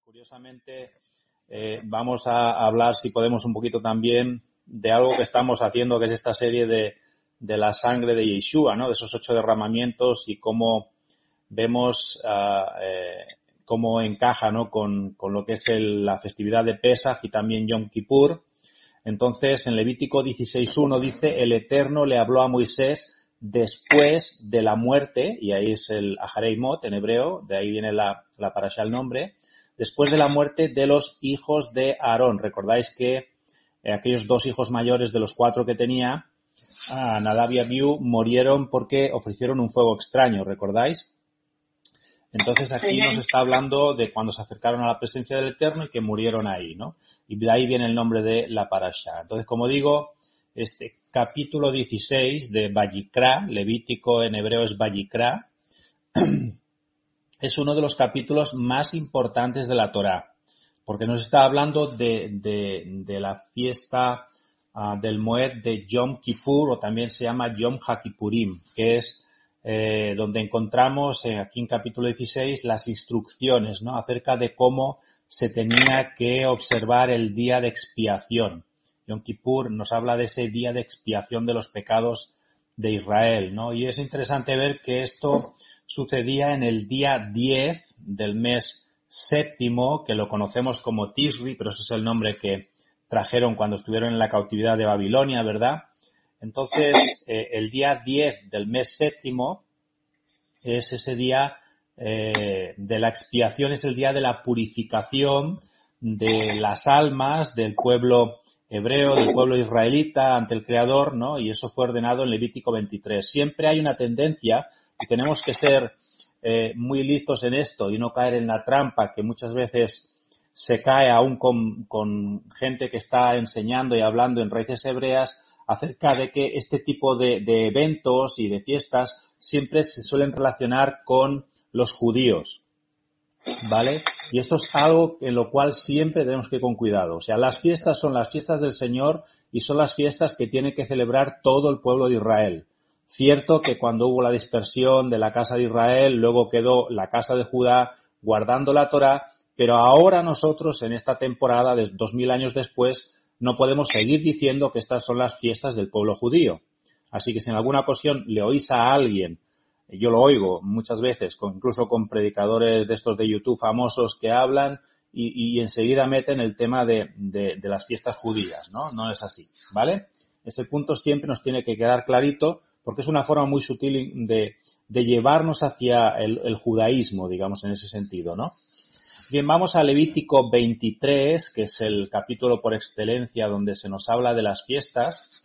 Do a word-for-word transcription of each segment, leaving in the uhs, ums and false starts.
Curiosamente, eh, vamos a hablar, si podemos, un poquito también de algo que estamos haciendo, que es esta serie de, de la sangre de Yeshua, ¿no? De esos ocho derramamientos y cómo vemos uh, eh, cómo encaja, ¿no? con, con lo que es el, la festividad de Pesaj y también Yom Kippur. Entonces, en Levítico dieciséis uno dice: el Eterno le habló a Moisés después de la muerte, y ahí es el Aharei Mot en hebreo, de ahí viene la, la parashá, el nombre, después de la muerte de los hijos de Aarón. Recordáis que eh, aquellos dos hijos mayores de los cuatro que tenía, ah, Nadab y Abiú, murieron porque ofrecieron un fuego extraño, ¿recordáis? Entonces aquí Sí. nos está hablando de cuando se acercaron a la presencia del Eterno y que murieron ahí, ¿no? Y de ahí viene el nombre de la parashá. Entonces, como digo, este capítulo dieciséis de Vayikra, Levítico en hebreo es Vayikra, es uno de los capítulos más importantes de la Torá, porque nos está hablando de, de, de la fiesta uh, del Moed de Yom Kippur, o también se llama Yom HaKippurim, que es eh, donde encontramos eh, aquí en capítulo dieciséis las instrucciones, ¿no?, acerca de cómo se tenía que observar el día de expiación. Yom Kippur nos habla de ese día de expiación de los pecados de Israel, ¿no? Y es interesante ver que esto sucedía en el día diez del mes séptimo, que lo conocemos como Tisri, pero ese es el nombre que trajeron cuando estuvieron en la cautividad de Babilonia, ¿verdad? Entonces, eh, el día diez del mes séptimo es ese día eh, de la expiación, es el día de la purificación de las almas del pueblo hebreo, del pueblo israelita ante el Creador, ¿no? Y eso fue ordenado en Levítico veintitrés. Siempre hay una tendencia, y tenemos que ser eh, muy listos en esto y no caer en la trampa que muchas veces se cae aún con, con gente que está enseñando y hablando en raíces hebreas acerca de que este tipo de, de eventos y de fiestas siempre se suelen relacionar con los judíos, ¿vale? Y esto es algo en lo cual siempre tenemos que ir con cuidado. O sea, las fiestas son las fiestas del Señor y son las fiestas que tiene que celebrar todo el pueblo de Israel. Cierto que cuando hubo la dispersión de la casa de Israel, luego quedó la casa de Judá guardando la Torá, pero ahora nosotros, en esta temporada de dos mil años después, no podemos seguir diciendo que estas son las fiestas del pueblo judío. Así que si en alguna ocasión le oís a alguien, yo lo oigo muchas veces, con, incluso con predicadores de estos de YouTube famosos que hablan y, y enseguida meten el tema de, de, de las fiestas judías, ¿no? No es así, ¿vale? Ese punto siempre nos tiene que quedar clarito porque es una forma muy sutil de, de llevarnos hacia el, el judaísmo, digamos, en ese sentido, ¿no? Bien, vamos a Levítico veintitrés, que es el capítulo por excelencia donde se nos habla de las fiestas.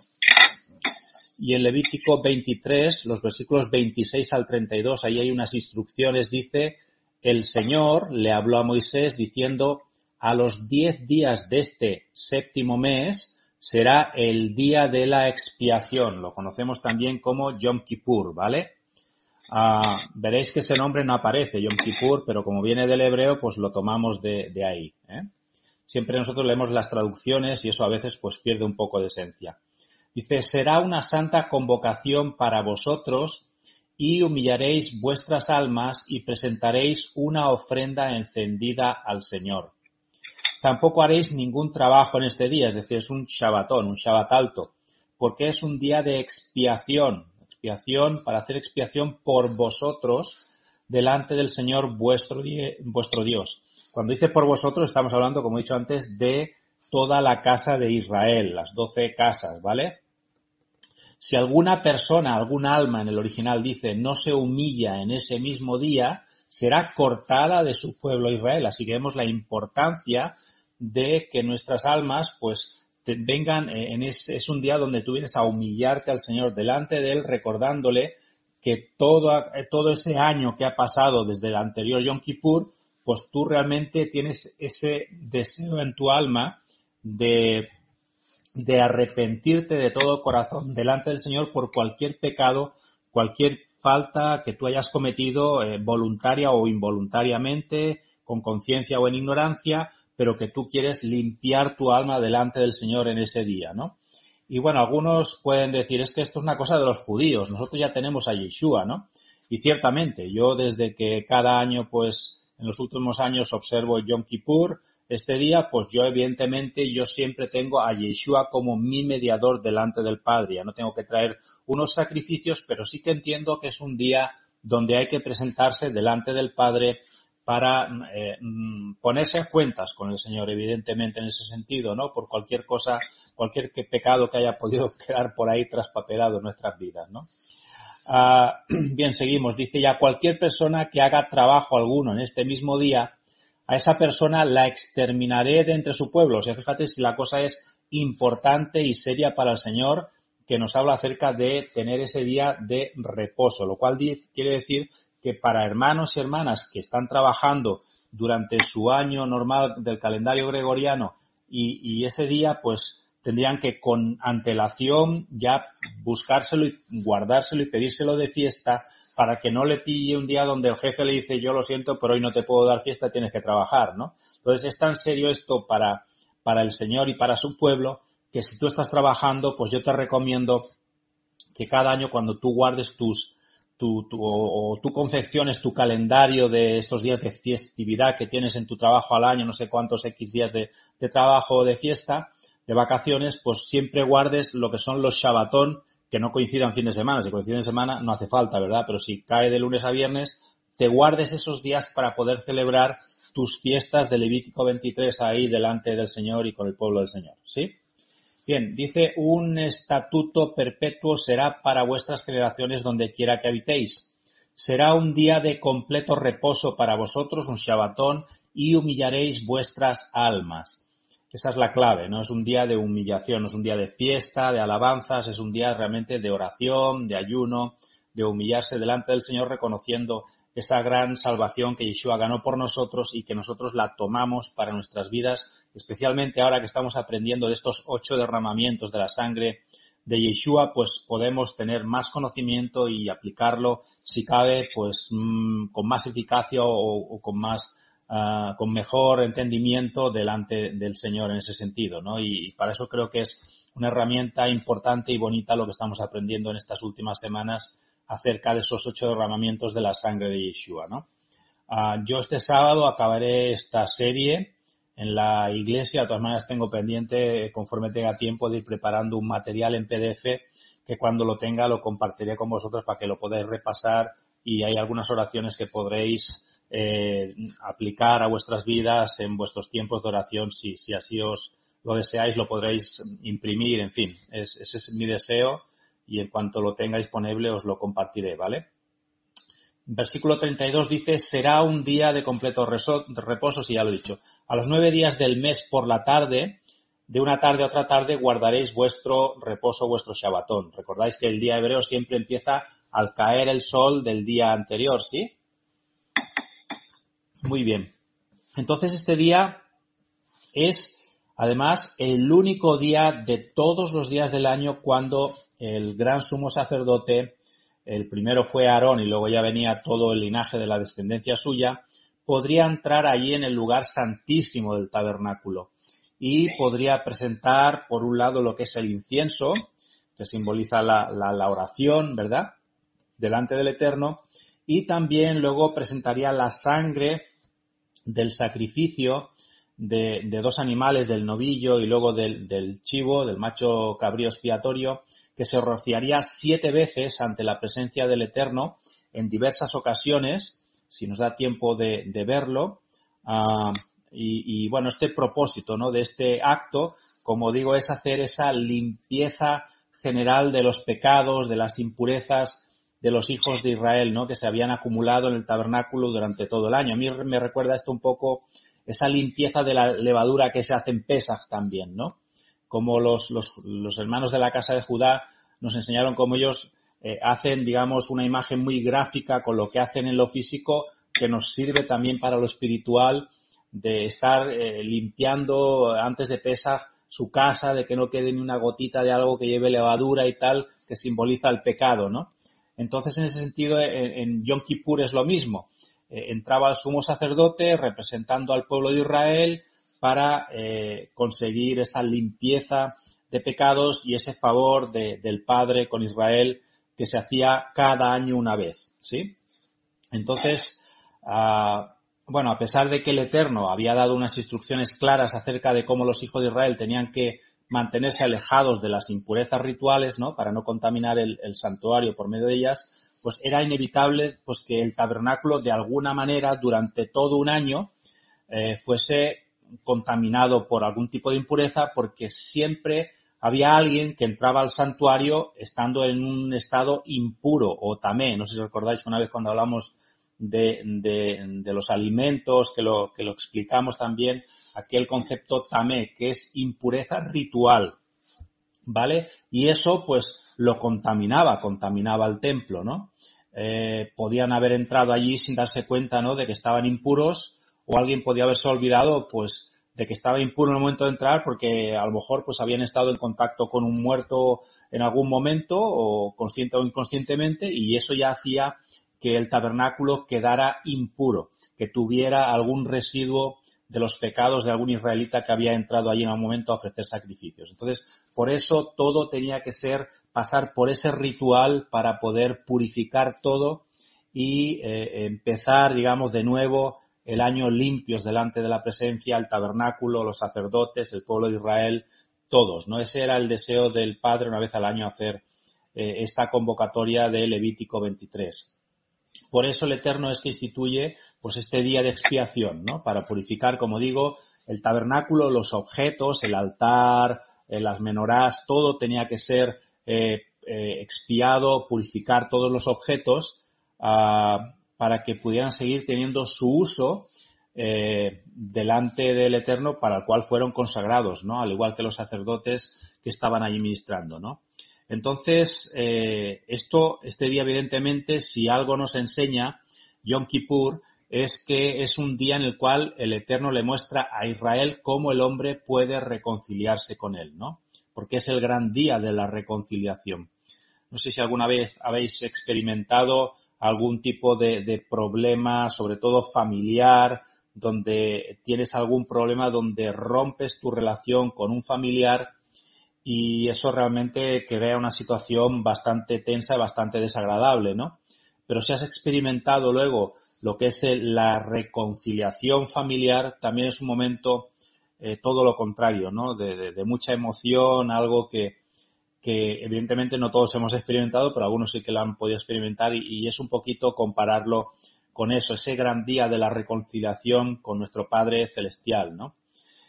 Y en Levítico veintitrés, los versículos veintiséis al treinta y dos, ahí hay unas instrucciones, dice: el Señor le habló a Moisés diciendo: a los diez días de este séptimo mes será el día de la expiación. Lo conocemos también como Yom Kippur, ¿vale? Ah, veréis que ese nombre no aparece, Yom Kippur, pero como viene del hebreo, pues lo tomamos de, de ahí, ¿eh? Siempre nosotros leemos las traducciones y eso a veces pues pierde un poco de esencia. Dice: será una santa convocación para vosotros y humillaréis vuestras almas y presentaréis una ofrenda encendida al Señor. Tampoco haréis ningún trabajo en este día, es decir, es un Shabbatón, un Shabbat alto, porque es un día de expiación, expiación para hacer expiación por vosotros delante del Señor vuestro, vuestro Dios. Cuando dice por vosotros, estamos hablando, como he dicho antes, de toda la casa de Israel, las doce casas, ¿vale? Si alguna persona, algún alma en el original dice no se humilla en ese mismo día, será cortada de su pueblo Israel. Así que vemos la importancia de que nuestras almas pues te vengan en ese, es un día donde tú vienes a humillarte al Señor delante de Él, recordándole que todo, todo ese año que ha pasado desde el anterior Yom Kippur, pues tú realmente tienes ese deseo en tu alma de de arrepentirte de todo corazón delante del Señor por cualquier pecado, cualquier falta que tú hayas cometido eh, voluntaria o involuntariamente, con conciencia o en ignorancia, pero que tú quieres limpiar tu alma delante del Señor en ese día, ¿no? Y bueno, algunos pueden decir, es que esto es una cosa de los judíos, nosotros ya tenemos a Yeshua, ¿no? Y ciertamente, yo desde que cada año pues en los últimos años observo Yom Kippur, este día, pues yo evidentemente yo siempre tengo a Yeshua como mi mediador delante del Padre. Ya no tengo que traer unos sacrificios, pero sí que entiendo que es un día donde hay que presentarse delante del Padre para eh, ponerse a cuentas con el Señor, evidentemente en ese sentido, ¿no? Por cualquier cosa, cualquier que pecado que haya podido quedar por ahí traspapelado en nuestras vidas, ¿no? Ah, bien, seguimos. Dice ya, cualquier persona que haga trabajo alguno en este mismo día, a esa persona la exterminaré de entre su pueblo. O sea, fíjate si la cosa es importante y seria para el Señor, que nos habla acerca de tener ese día de reposo, lo cual quiere decir que para hermanos y hermanas que están trabajando durante su año normal del calendario gregoriano y, y ese día, pues tendrían que con antelación ya buscárselo y guardárselo y pedírselo de fiesta para que no le pille un día donde el jefe le dice yo lo siento, pero hoy no te puedo dar fiesta, tienes que trabajar, ¿no? Entonces es tan serio esto para, para el Señor y para su pueblo que si tú estás trabajando, pues yo te recomiendo que cada año cuando tú guardes tus tu, tu, o, o tú confecciones tu calendario de estos días de festividad que tienes en tu trabajo al año, no sé cuántos X días de, de trabajo o de fiesta, de vacaciones, pues siempre guardes lo que son los Shabbatón, que no coincidan fin de semana. Si coinciden semana no hace falta, ¿verdad? Pero si cae de lunes a viernes, te guardes esos días para poder celebrar tus fiestas de Levítico veintitrés ahí delante del Señor y con el pueblo del Señor, ¿sí? Bien, dice, un estatuto perpetuo será para vuestras generaciones donde quiera que habitéis. Será un día de completo reposo para vosotros, un Shabbatón, y humillaréis vuestras almas. Esa es la clave, no es un día de humillación, no es un día de fiesta, de alabanzas, es un día realmente de oración, de ayuno, de humillarse delante del Señor reconociendo esa gran salvación que Yeshua ganó por nosotros y que nosotros la tomamos para nuestras vidas, especialmente ahora que estamos aprendiendo de estos ocho derramamientos de la sangre de Yeshua, pues podemos tener más conocimiento y aplicarlo, si cabe, pues mmm, con más eficacia o, o con más Uh, con mejor entendimiento delante del Señor en ese sentido, ¿no? Y, y para eso creo que es una herramienta importante y bonita lo que estamos aprendiendo en estas últimas semanas acerca de esos ocho derramamientos de la sangre de Yeshua, ¿no? Uh, yo este sábado acabaré esta serie en la iglesia, de todas maneras tengo pendiente, conforme tenga tiempo, de ir preparando un material en P D F que cuando lo tenga lo compartiré con vosotros para que lo podáis repasar y hay algunas oraciones que podréis Eh, aplicar a vuestras vidas en vuestros tiempos de oración, si, si así os lo deseáis, lo podréis imprimir, en fin, es, ese es mi deseo y en cuanto lo tenga disponible os lo compartiré, ¿vale? Versículo treinta y dos dice, será un día de completo reposo, si ya lo he dicho. A los nueve días del mes por la tarde, de una tarde a otra tarde, guardaréis vuestro reposo, vuestro Shabbatón. Recordáis que el día hebreo siempre empieza al caer el sol del día anterior, ¿sí? Muy bien. Entonces este día es, además, el único día de todos los días del año cuando el gran sumo sacerdote, el primero fue Aarón y luego ya venía todo el linaje de la descendencia suya, podría entrar allí en el lugar santísimo del tabernáculo y podría presentar, por un lado, lo que es el incienso, que simboliza la, la, la oración, ¿verdad?, delante del Eterno, y también luego presentaría la sangre del sacrificio de, de dos animales, del novillo y luego del, del chivo, del macho cabrío expiatorio, que se rociaría siete veces ante la presencia del Eterno en diversas ocasiones, si nos da tiempo de, de verlo. Uh, y, y bueno, este propósito, ¿no?, de este acto, como digo, es hacer esa limpieza general de los pecados, de las impurezas de los hijos de Israel, ¿no?, que se habían acumulado en el tabernáculo durante todo el año. A mí me recuerda esto un poco esa limpieza de la levadura que se hace en Pesaj también, ¿no? Como los, los, los hermanos de la casa de Judá nos enseñaron cómo ellos eh, hacen, digamos, una imagen muy gráfica con lo que hacen en lo físico, que nos sirve también para lo espiritual, de estar eh, limpiando antes de Pesaj su casa, de que no quede ni una gotita de algo que lleve levadura y tal, que simboliza el pecado, ¿no? Entonces, en ese sentido, en, en Yom Kippur es lo mismo. Eh, entraba el sumo sacerdote representando al pueblo de Israel para eh, conseguir esa limpieza de pecados y ese favor de, del Padre con Israel que se hacía cada año una vez, ¿sí? Entonces, uh, bueno, a pesar de que el Eterno había dado unas instrucciones claras acerca de cómo los hijos de Israel tenían que mantenerse alejados de las impurezas rituales, ¿no?, para no contaminar el, el santuario por medio de ellas, pues era inevitable pues que el tabernáculo de alguna manera durante todo un año eh, fuese contaminado por algún tipo de impureza, porque siempre había alguien que entraba al santuario estando en un estado impuro o tamé. No sé si recordáis que una vez cuando hablamos de, de, de los alimentos, que lo, que lo explicamos también, aquel concepto tamé, que es impureza ritual, ¿vale? Y eso pues lo contaminaba, contaminaba el templo, ¿no? Eh, podían haber entrado allí sin darse cuenta, ¿no?, de que estaban impuros, o alguien podía haberse olvidado pues de que estaba impuro en el momento de entrar porque a lo mejor pues habían estado en contacto con un muerto en algún momento, o consciente o inconscientemente, y eso ya hacía que el tabernáculo quedara impuro, que tuviera algún residuo de los pecados de algún israelita que había entrado allí en algún momento a ofrecer sacrificios. Entonces, por eso todo tenía que ser, pasar por ese ritual para poder purificar todo y eh, empezar, digamos, de nuevo el año limpios delante de la presencia, el tabernáculo, los sacerdotes, el pueblo de Israel, todos, ¿no? Ese era el deseo del Padre una vez al año hacer eh, esta convocatoria de Levítico veintitrés. Por eso el Eterno es que instituye pues este día de expiación, ¿no?, para purificar, como digo, el tabernáculo, los objetos, el altar, eh, las menorás, todo tenía que ser eh, eh, expiado, purificar todos los objetos ah, para que pudieran seguir teniendo su uso eh, delante del Eterno para el cual fueron consagrados, ¿no?, al igual que los sacerdotes que estaban allí ministrando, ¿no? Entonces, eh, esto, este día, evidentemente, si algo nos enseña Yom Kippur, es que es un día en el cual el Eterno le muestra a Israel cómo el hombre puede reconciliarse con él, ¿no? Porque es el gran día de la reconciliación. No sé si alguna vez habéis experimentado algún tipo de, de problema, sobre todo familiar, donde tienes algún problema, donde rompes tu relación con un familiar, y eso realmente crea una situación bastante tensa y bastante desagradable, ¿no? Pero si has experimentado luego lo que es la reconciliación familiar, también es un momento eh, todo lo contrario, ¿no?, de, de, de mucha emoción, algo que, que evidentemente no todos hemos experimentado, pero algunos sí que lo han podido experimentar, y, y es un poquito compararlo con eso, ese gran día de la reconciliación con nuestro Padre Celestial, ¿no?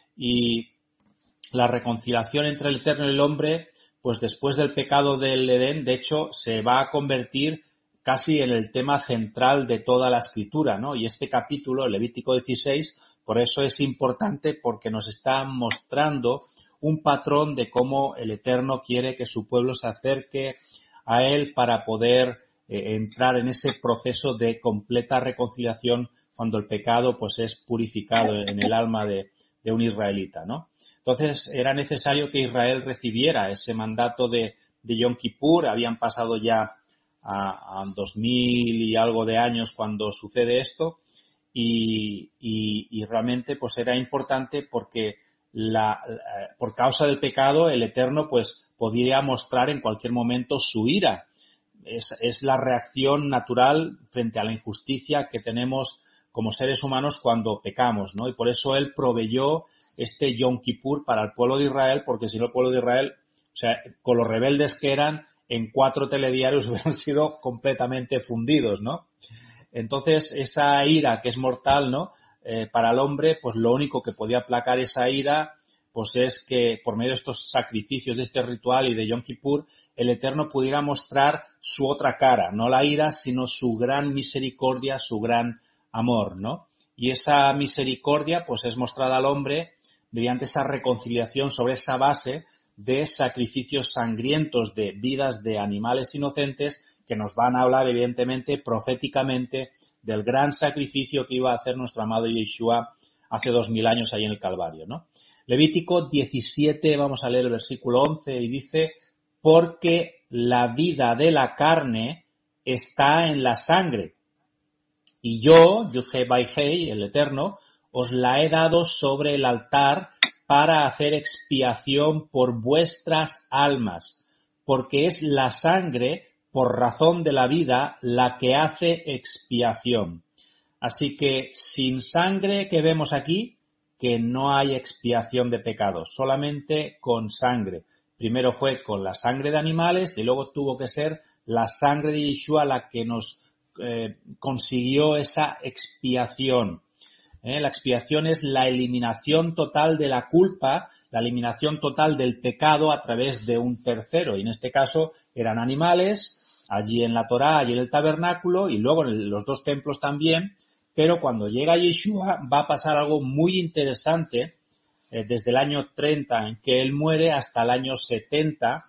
Y la reconciliación entre el Eterno y el hombre, pues después del pecado del Edén, de hecho, se va a convertir casi en el tema central de toda la Escritura, ¿no? Y este capítulo, el Levítico dieciséis, por eso es importante, porque nos está mostrando un patrón de cómo el Eterno quiere que su pueblo se acerque a él para poder eh, entrar en ese proceso de completa reconciliación cuando el pecado pues es purificado en el alma de, de un israelita, ¿no? Entonces era necesario que Israel recibiera ese mandato de, de Yom Kippur. Habían pasado ya a, a dos mil y algo de años cuando sucede esto, y, y, y realmente pues era importante porque la, la, por causa del pecado el Eterno pues podía mostrar en cualquier momento su ira. Es, es la reacción natural frente a la injusticia que tenemos como seres humanos cuando pecamos, ¿no? Y por eso él proveyó este Yom Kippur para el pueblo de Israel, porque si no el pueblo de Israel, o sea, con los rebeldes que eran, en cuatro telediarios hubieran sido completamente fundidos, ¿no? Entonces, esa ira que es mortal, ¿no?, eh, para el hombre, pues lo único que podía aplacar esa ira, pues es que por medio de estos sacrificios, de este ritual y de Yom Kippur, el Eterno pudiera mostrar su otra cara, no la ira, sino su gran misericordia, su gran amor, ¿no? Y esa misericordia, pues es mostrada al hombre mediante esa reconciliación sobre esa base de sacrificios sangrientos de vidas de animales inocentes, que nos van a hablar evidentemente proféticamente del gran sacrificio que iba a hacer nuestro amado Yeshua hace dos mil años ahí en el Calvario, ¿no? Levítico diecisiete, vamos a leer el versículo once, y dice: porque la vida de la carne está en la sangre, y yo, Yud-Heh-Vah-Heh, el Eterno, os la he dado sobre el altar para hacer expiación por vuestras almas, porque es la sangre, por razón de la vida, la que hace expiación. Así que sin sangre que vemos aquí, que no hay expiación de pecados, solamente con sangre. Primero fue con la sangre de animales y luego tuvo que ser la sangre de Yeshua la que nos eh, consiguió esa expiación. ¿Eh? La expiación es la eliminación total de la culpa, la eliminación total del pecado a través de un tercero. Y en este caso eran animales, allí en la Torá, allí en el tabernáculo y luego en los dos templos también. Pero cuando llega Yeshua va a pasar algo muy interesante eh, desde el año treinta en que él muere hasta el año setenta.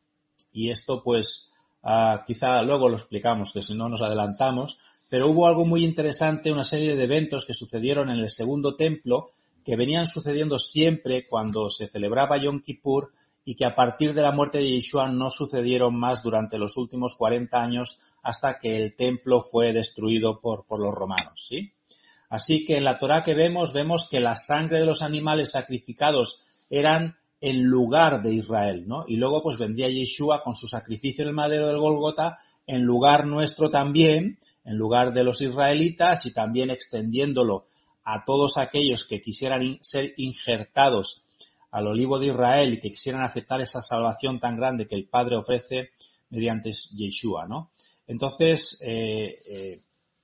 Y esto pues uh, quizá luego lo explicamos, que si no nos adelantamos. Pero hubo algo muy interesante, una serie de eventos que sucedieron en el segundo templo, que venían sucediendo siempre cuando se celebraba Yom Kippur y que a partir de la muerte de Yeshua no sucedieron más durante los últimos cuarenta años hasta que el templo fue destruido por, por los romanos, ¿sí? Así que en la Torá que vemos, vemos que la sangre de los animales sacrificados eran en lugar de Israel, ¿no? Y luego pues vendría Yeshua con su sacrificio en el madero del Gólgota en lugar nuestro también, en lugar de los israelitas y también extendiéndolo a todos aquellos que quisieran in- ser injertados al olivo de Israel y que quisieran aceptar esa salvación tan grande que el Padre ofrece mediante Yeshua, ¿no? Entonces, eh, eh,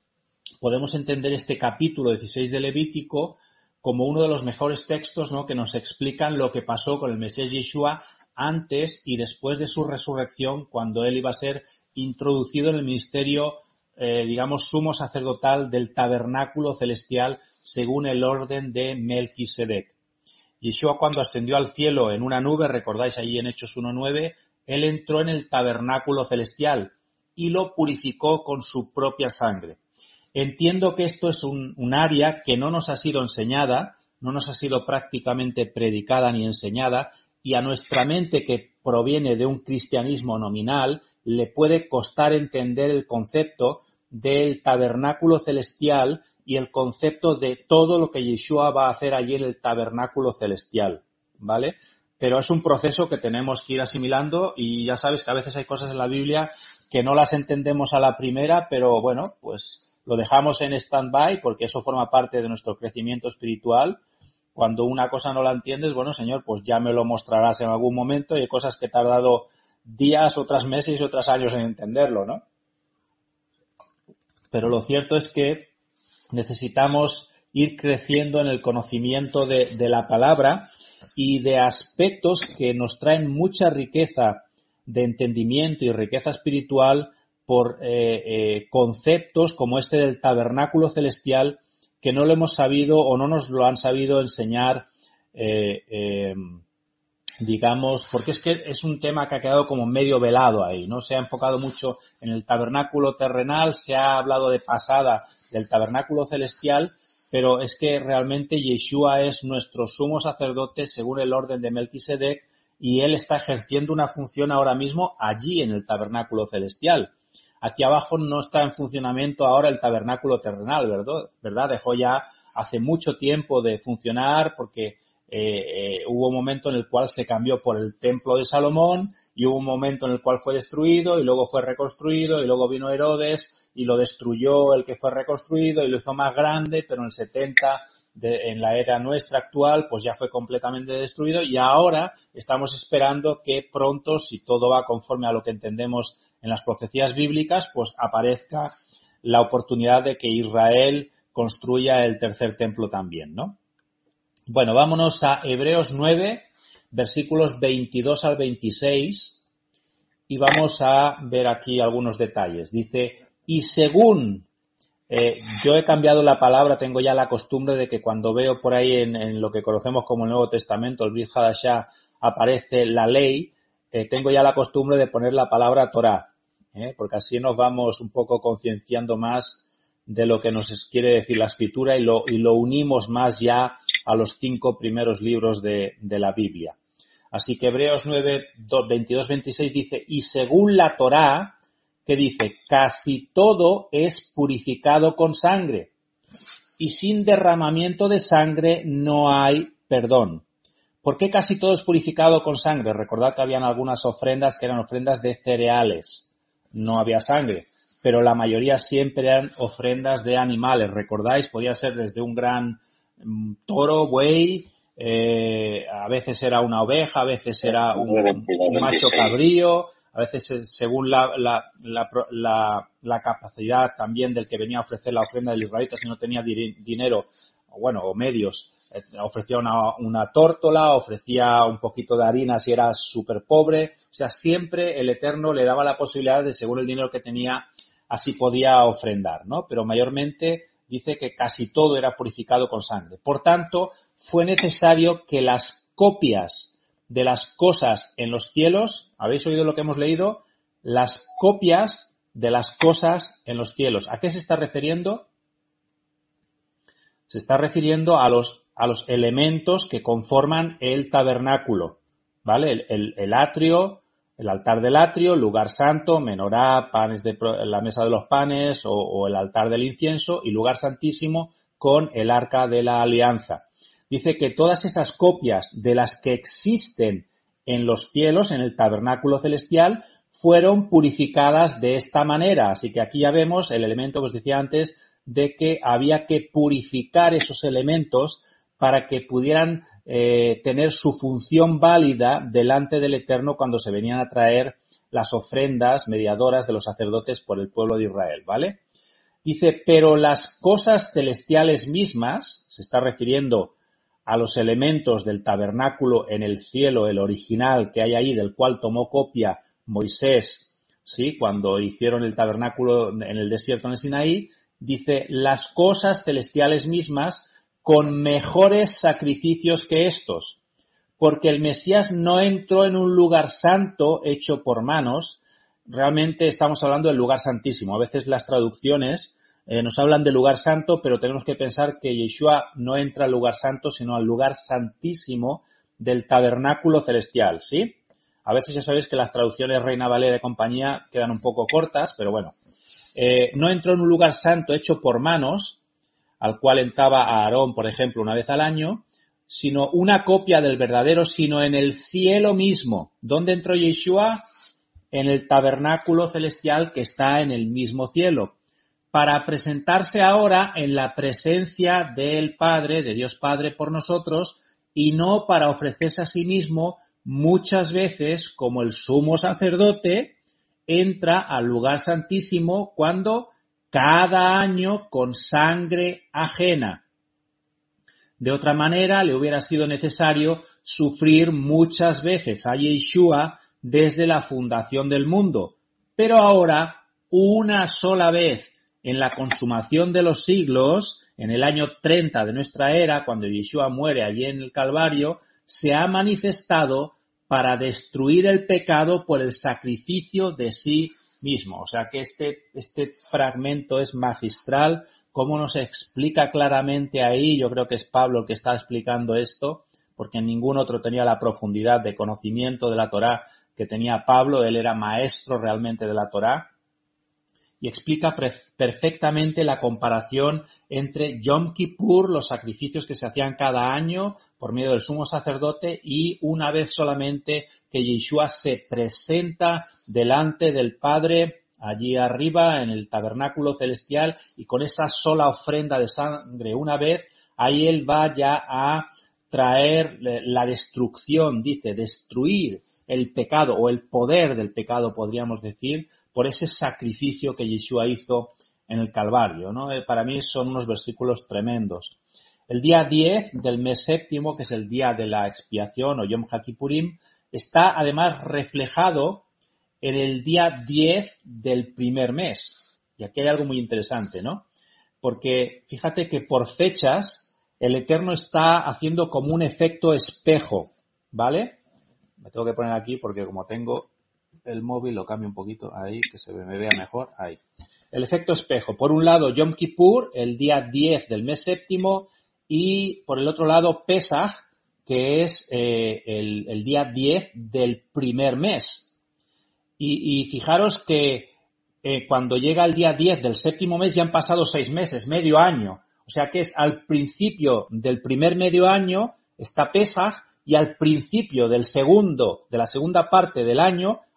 podemos entender este capítulo dieciséis de Levítico como uno de los mejores textos, ¿no?, que nos explican lo que pasó con el Mesías Yeshua antes y después de su resurrección, cuando él iba a ser introducido en el ministerio, eh, digamos, sumo sacerdotal del tabernáculo celestial según el orden de Melquisedec. Yeshua, cuando ascendió al cielo en una nube, recordáis ahí en Hechos uno nueve, él entró en el tabernáculo celestial y lo purificó con su propia sangre. Entiendo que esto es un, un área que no nos ha sido enseñada, no nos ha sido prácticamente predicada ni enseñada, y a nuestra mente, que proviene de un cristianismo nominal, le puede costar entender el concepto del tabernáculo celestial y el concepto de todo lo que Yeshua va a hacer allí en el tabernáculo celestial, ¿vale? Pero es un proceso que tenemos que ir asimilando y ya sabes que a veces hay cosas en la Biblia que no las entendemos a la primera, pero bueno, pues lo dejamos en stand-by porque eso forma parte de nuestro crecimiento espiritual. Cuando una cosa no la entiendes, bueno, Señor, pues ya me lo mostrarás en algún momento y hay cosas que he tardado días, otras meses y otros años en entenderlo, ¿no? Pero lo cierto es que necesitamos ir creciendo en el conocimiento de, de la palabra y de aspectos que nos traen mucha riqueza de entendimiento y riqueza espiritual por eh, eh, conceptos como este del tabernáculo celestial que no lo hemos sabido o no nos lo han sabido enseñar, eh, eh, digamos, porque es que es un tema que ha quedado como medio velado ahí, ¿no? Se ha enfocado mucho en el tabernáculo terrenal, se ha hablado de pasada del tabernáculo celestial, pero es que realmente Yeshua es nuestro sumo sacerdote según el orden de Melquisedec y él está ejerciendo una función ahora mismo allí en el tabernáculo celestial. Aquí abajo no está en funcionamiento ahora el tabernáculo terrenal, ¿verdad? ¿verdad? Dejó ya hace mucho tiempo de funcionar porque eh, eh, hubo un momento en el cual se cambió por el templo de Salomón y hubo un momento en el cual fue destruido y luego fue reconstruido y luego vino Herodes y lo destruyó el que fue reconstruido y lo hizo más grande, pero en el setenta, de, en la era nuestra actual, pues ya fue completamente destruido y ahora estamos esperando que pronto, si todo va conforme a lo que entendemos en las profecías bíblicas, pues aparezca la oportunidad de que Israel construya el tercer templo también, ¿no? Bueno, vámonos a Hebreos nueve, versículos veintidós al veintiséis, y vamos a ver aquí algunos detalles. Dice, y según, eh, yo he cambiado la palabra, tengo ya la costumbre de que cuando veo por ahí en, en lo que conocemos como el Nuevo Testamento, el Brit Hadashah, aparece la ley, eh, tengo ya la costumbre de poner la palabra Torá, ¿eh? Porque así nos vamos un poco concienciando más de lo que nos quiere decir la Escritura y lo, y lo unimos más ya a los cinco primeros libros de, de la Biblia. Así que Hebreos nueve, veintidós, veintiséis dice, y según la Torá, que dice, casi todo es purificado con sangre, y sin derramamiento de sangre no hay perdón. ¿Por qué casi todo es purificado con sangre? Recordad que habían algunas ofrendas que eran ofrendas de cereales, no había sangre. pero la mayoría siempre eran ofrendas de animales. ¿Recordáis? Podía ser desde un gran um, toro, buey, eh, a veces era una oveja, a veces era un, un macho cabrío, a veces según la, la, la, la, la capacidad también del que venía a ofrecer la ofrenda del israelita, si no tenía di- dinero, o bueno, o medios, eh, ofrecía una, una tórtola, ofrecía un poquito de harina si era súper pobre. O sea, siempre el Eterno le daba la posibilidad de, según el dinero que tenía, así podía ofrendar, ¿no? Pero mayormente dice que casi todo era purificado con sangre. Por tanto, fue necesario que las copias de las cosas en los cielos, ¿habéis oído lo que hemos leído? Las copias de las cosas en los cielos. ¿A qué se está refiriendo? Se está refiriendo a los, a los elementos que conforman el tabernáculo, ¿vale? El, el, el atrio, el altar del atrio, el lugar santo, menorá, panes de la mesa de los panes o, o el altar del incienso y lugar santísimo con el arca de la alianza. Dice que todas esas copias de las que existen en los cielos, en el tabernáculo celestial, fueron purificadas de esta manera. Así que aquí ya vemos el elemento que os decía antes de que había que purificar esos elementos para que pudieran eh, tener su función válida delante del Eterno cuando se venían a traer las ofrendas mediadoras de los sacerdotes por el pueblo de Israel, ¿vale? Dice, pero las cosas celestiales mismas, se está refiriendo a los elementos del tabernáculo en el cielo, el original que hay ahí, del cual tomó copia Moisés, ¿sí? Cuando hicieron el tabernáculo en el desierto en el Sinaí, dice, las cosas celestiales mismas con mejores sacrificios que estos, porque el Mesías no entró en un lugar santo hecho por manos. Realmente estamos hablando del lugar santísimo. A veces las traducciones eh, nos hablan del lugar santo, pero tenemos que pensar que Yeshua no entra al lugar santo, sino al lugar santísimo del tabernáculo celestial, ¿sí? A veces ya sabéis que las traducciones Reina Valera y compañía quedan un poco cortas, pero bueno. Eh, no entró en un lugar santo hecho por manos, al cual entraba a Aarón, por ejemplo, una vez al año, sino una copia del verdadero, sino en el cielo mismo. ¿Dónde entró Yeshua? En el tabernáculo celestial que está en el mismo cielo, para presentarse ahora en la presencia del Padre, de Dios Padre por nosotros, y no para ofrecerse a sí mismo muchas veces como el sumo sacerdote entra al lugar santísimo cuando cada año con sangre ajena. De otra manera, le hubiera sido necesario sufrir muchas veces a Yeshua desde la fundación del mundo. Pero ahora, una sola vez en la consumación de los siglos, en el año treinta de nuestra era, cuando Yeshua muere allí en el Calvario, se ha manifestado para destruir el pecado por el sacrificio de sí mismo. O sea que este, este fragmento es magistral. Cómo nos explica claramente ahí, yo creo que es Pablo el que está explicando esto, porque ningún otro tenía la profundidad de conocimiento de la Torá que tenía Pablo. Él era maestro realmente de la Torá. Y explica perfectamente la comparación entre Yom Kippur, los sacrificios que se hacían cada año por medio del sumo sacerdote, y una vez solamente que Yeshua se presenta delante del Padre allí arriba en el tabernáculo celestial, y con esa sola ofrenda de sangre una vez, ahí él va ya a traer la destrucción, dice, destruir el pecado o el poder del pecado, podríamos decir, por ese sacrificio que Yeshua hizo en el Calvario, ¿no? Eh, para mí son unos versículos tremendos. El día diez del mes séptimo, que es el día de la expiación o Yom HaKippurim, está además reflejado en el día diez del primer mes. Y aquí hay algo muy interesante, ¿no? Porque fíjate que por fechas el Eterno está haciendo como un efecto espejo, ¿vale? Me tengo que poner aquí porque como tengo el móvil lo cambio un poquito ahí, que se me vea mejor, ahí. El efecto espejo. Por un lado Yom Kippur, el día diez del mes séptimo, y por el otro lado Pesaj, que es eh, el, el día diez del primer mes. Y, y fijaros que eh, cuando llega el día diez del séptimo mes ya han pasado seis meses, medio año. O sea que es al principio del primer medio año está Pesaj, y al principio del segundo, de la segunda parte del año,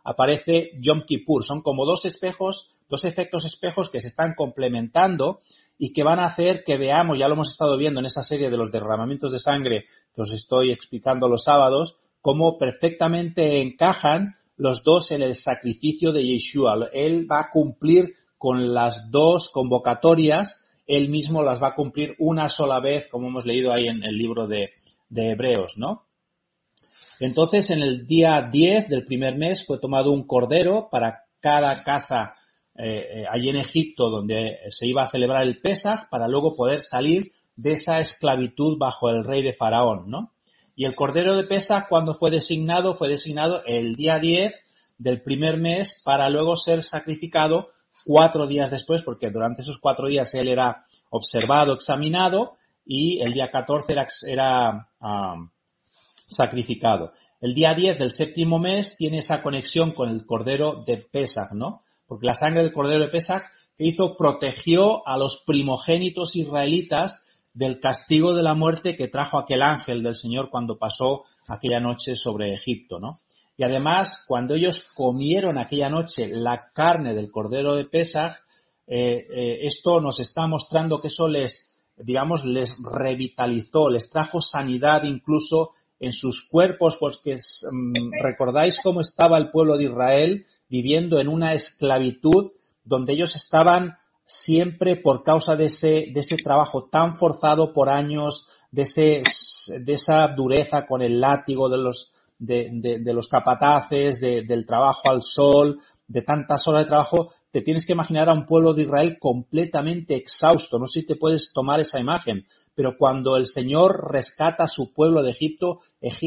aparece Yom Kippur. Son como dos espejos, dos efectos espejos que se están complementando y que van a hacer que veamos, ya lo hemos estado viendo en esa serie de los derramamientos de sangre que os estoy explicando los sábados, cómo perfectamente encajan los dos en el sacrificio de Yeshua. Él va a cumplir con las dos convocatorias, él mismo las va a cumplir una sola vez, como hemos leído ahí en el libro de, de Hebreos, ¿no? Entonces, en el día diez del primer mes fue tomado un cordero para cada casa eh, eh, allí en Egipto donde se iba a celebrar el Pesaj, para luego poder salir de esa esclavitud bajo el rey de Faraón, ¿no? Y el cordero de Pesaj, cuando fue designado, fue designado el día diez del primer mes para luego ser sacrificado cuatro días después, porque durante esos cuatro días él era observado, examinado, y el día catorce era, era um, sacrificado. El día diez del séptimo mes tiene esa conexión con el cordero de Pesaj, ¿no? Porque la sangre del cordero de Pesaj, que hizo, protegió a los primogénitos israelitas del castigo de la muerte que trajo aquel ángel del Señor cuando pasó aquella noche sobre Egipto, ¿no? Y además, cuando ellos comieron aquella noche la carne del cordero de Pesaj, eh, eh, esto nos está mostrando que eso les, digamos, les revitalizó, les trajo sanidad incluso en sus cuerpos, porque um, recordáis cómo estaba el pueblo de Israel viviendo en una esclavitud donde ellos estaban siempre por causa de ese, de ese trabajo tan forzado por años, de, ese, de esa dureza con el látigo de los, de, de, de los capataces, de, del trabajo al sol, de tantas horas de trabajo. Te tienes que imaginar a un pueblo de Israel completamente exhausto. No sé si te puedes tomar esa imagen, pero cuando el Señor rescata a su pueblo de Egipto,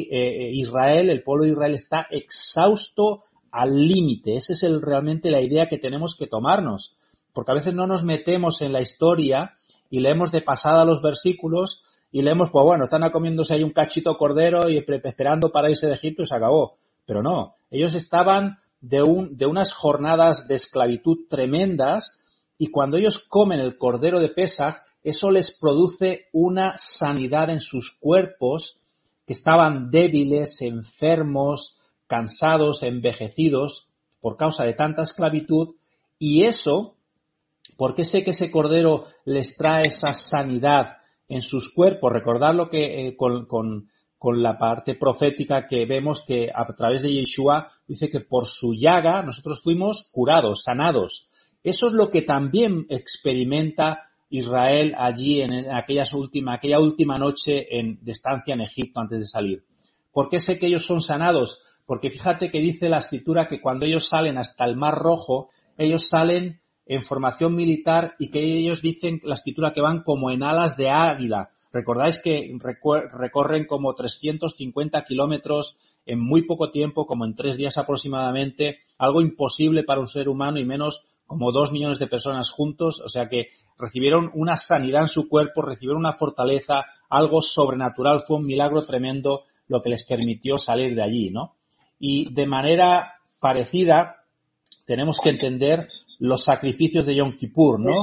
Israel, el pueblo de Israel está exhausto al límite. Esa es el, realmente la idea que tenemos que tomarnos. Porque a veces no nos metemos en la historia y leemos de pasada los versículos y leemos, pues bueno, están comiéndose ahí un cachito cordero y esperando para irse de Egipto y se acabó. Pero no, ellos estaban de, un, de unas jornadas de esclavitud tremendas, y cuando ellos comen el cordero de Pesaj, eso les produce una sanidad en sus cuerpos, que estaban débiles, enfermos, cansados, envejecidos por causa de tanta esclavitud. Y eso, ¿por qué sé que ese cordero les trae esa sanidad en sus cuerpos? Recordad lo que eh, con, con, con la parte profética que vemos, que a través de Yeshua dice que por su llaga nosotros fuimos curados, sanados. Eso es lo que también experimenta Israel allí en aquellas última, aquella última noche en, de estancia en Egipto antes de salir. ¿Por qué sé que ellos son sanados? Porque fíjate que dice la Escritura que cuando ellos salen hasta el Mar Rojo, ellos salen en formación militar, y que ellos dicen, la Escritura, que van como en alas de águila. Recordáis que recorren como trescientos cincuenta kilómetros en muy poco tiempo, como en tres días aproximadamente, algo imposible para un ser humano, y menos como dos millones de personas juntos. O sea que recibieron una sanidad en su cuerpo, recibieron una fortaleza, algo sobrenatural. Fue un milagro tremendo lo que les permitió salir de allí, ¿no? Y de manera parecida tenemos que entender los sacrificios de Yom Kippur, ¿no?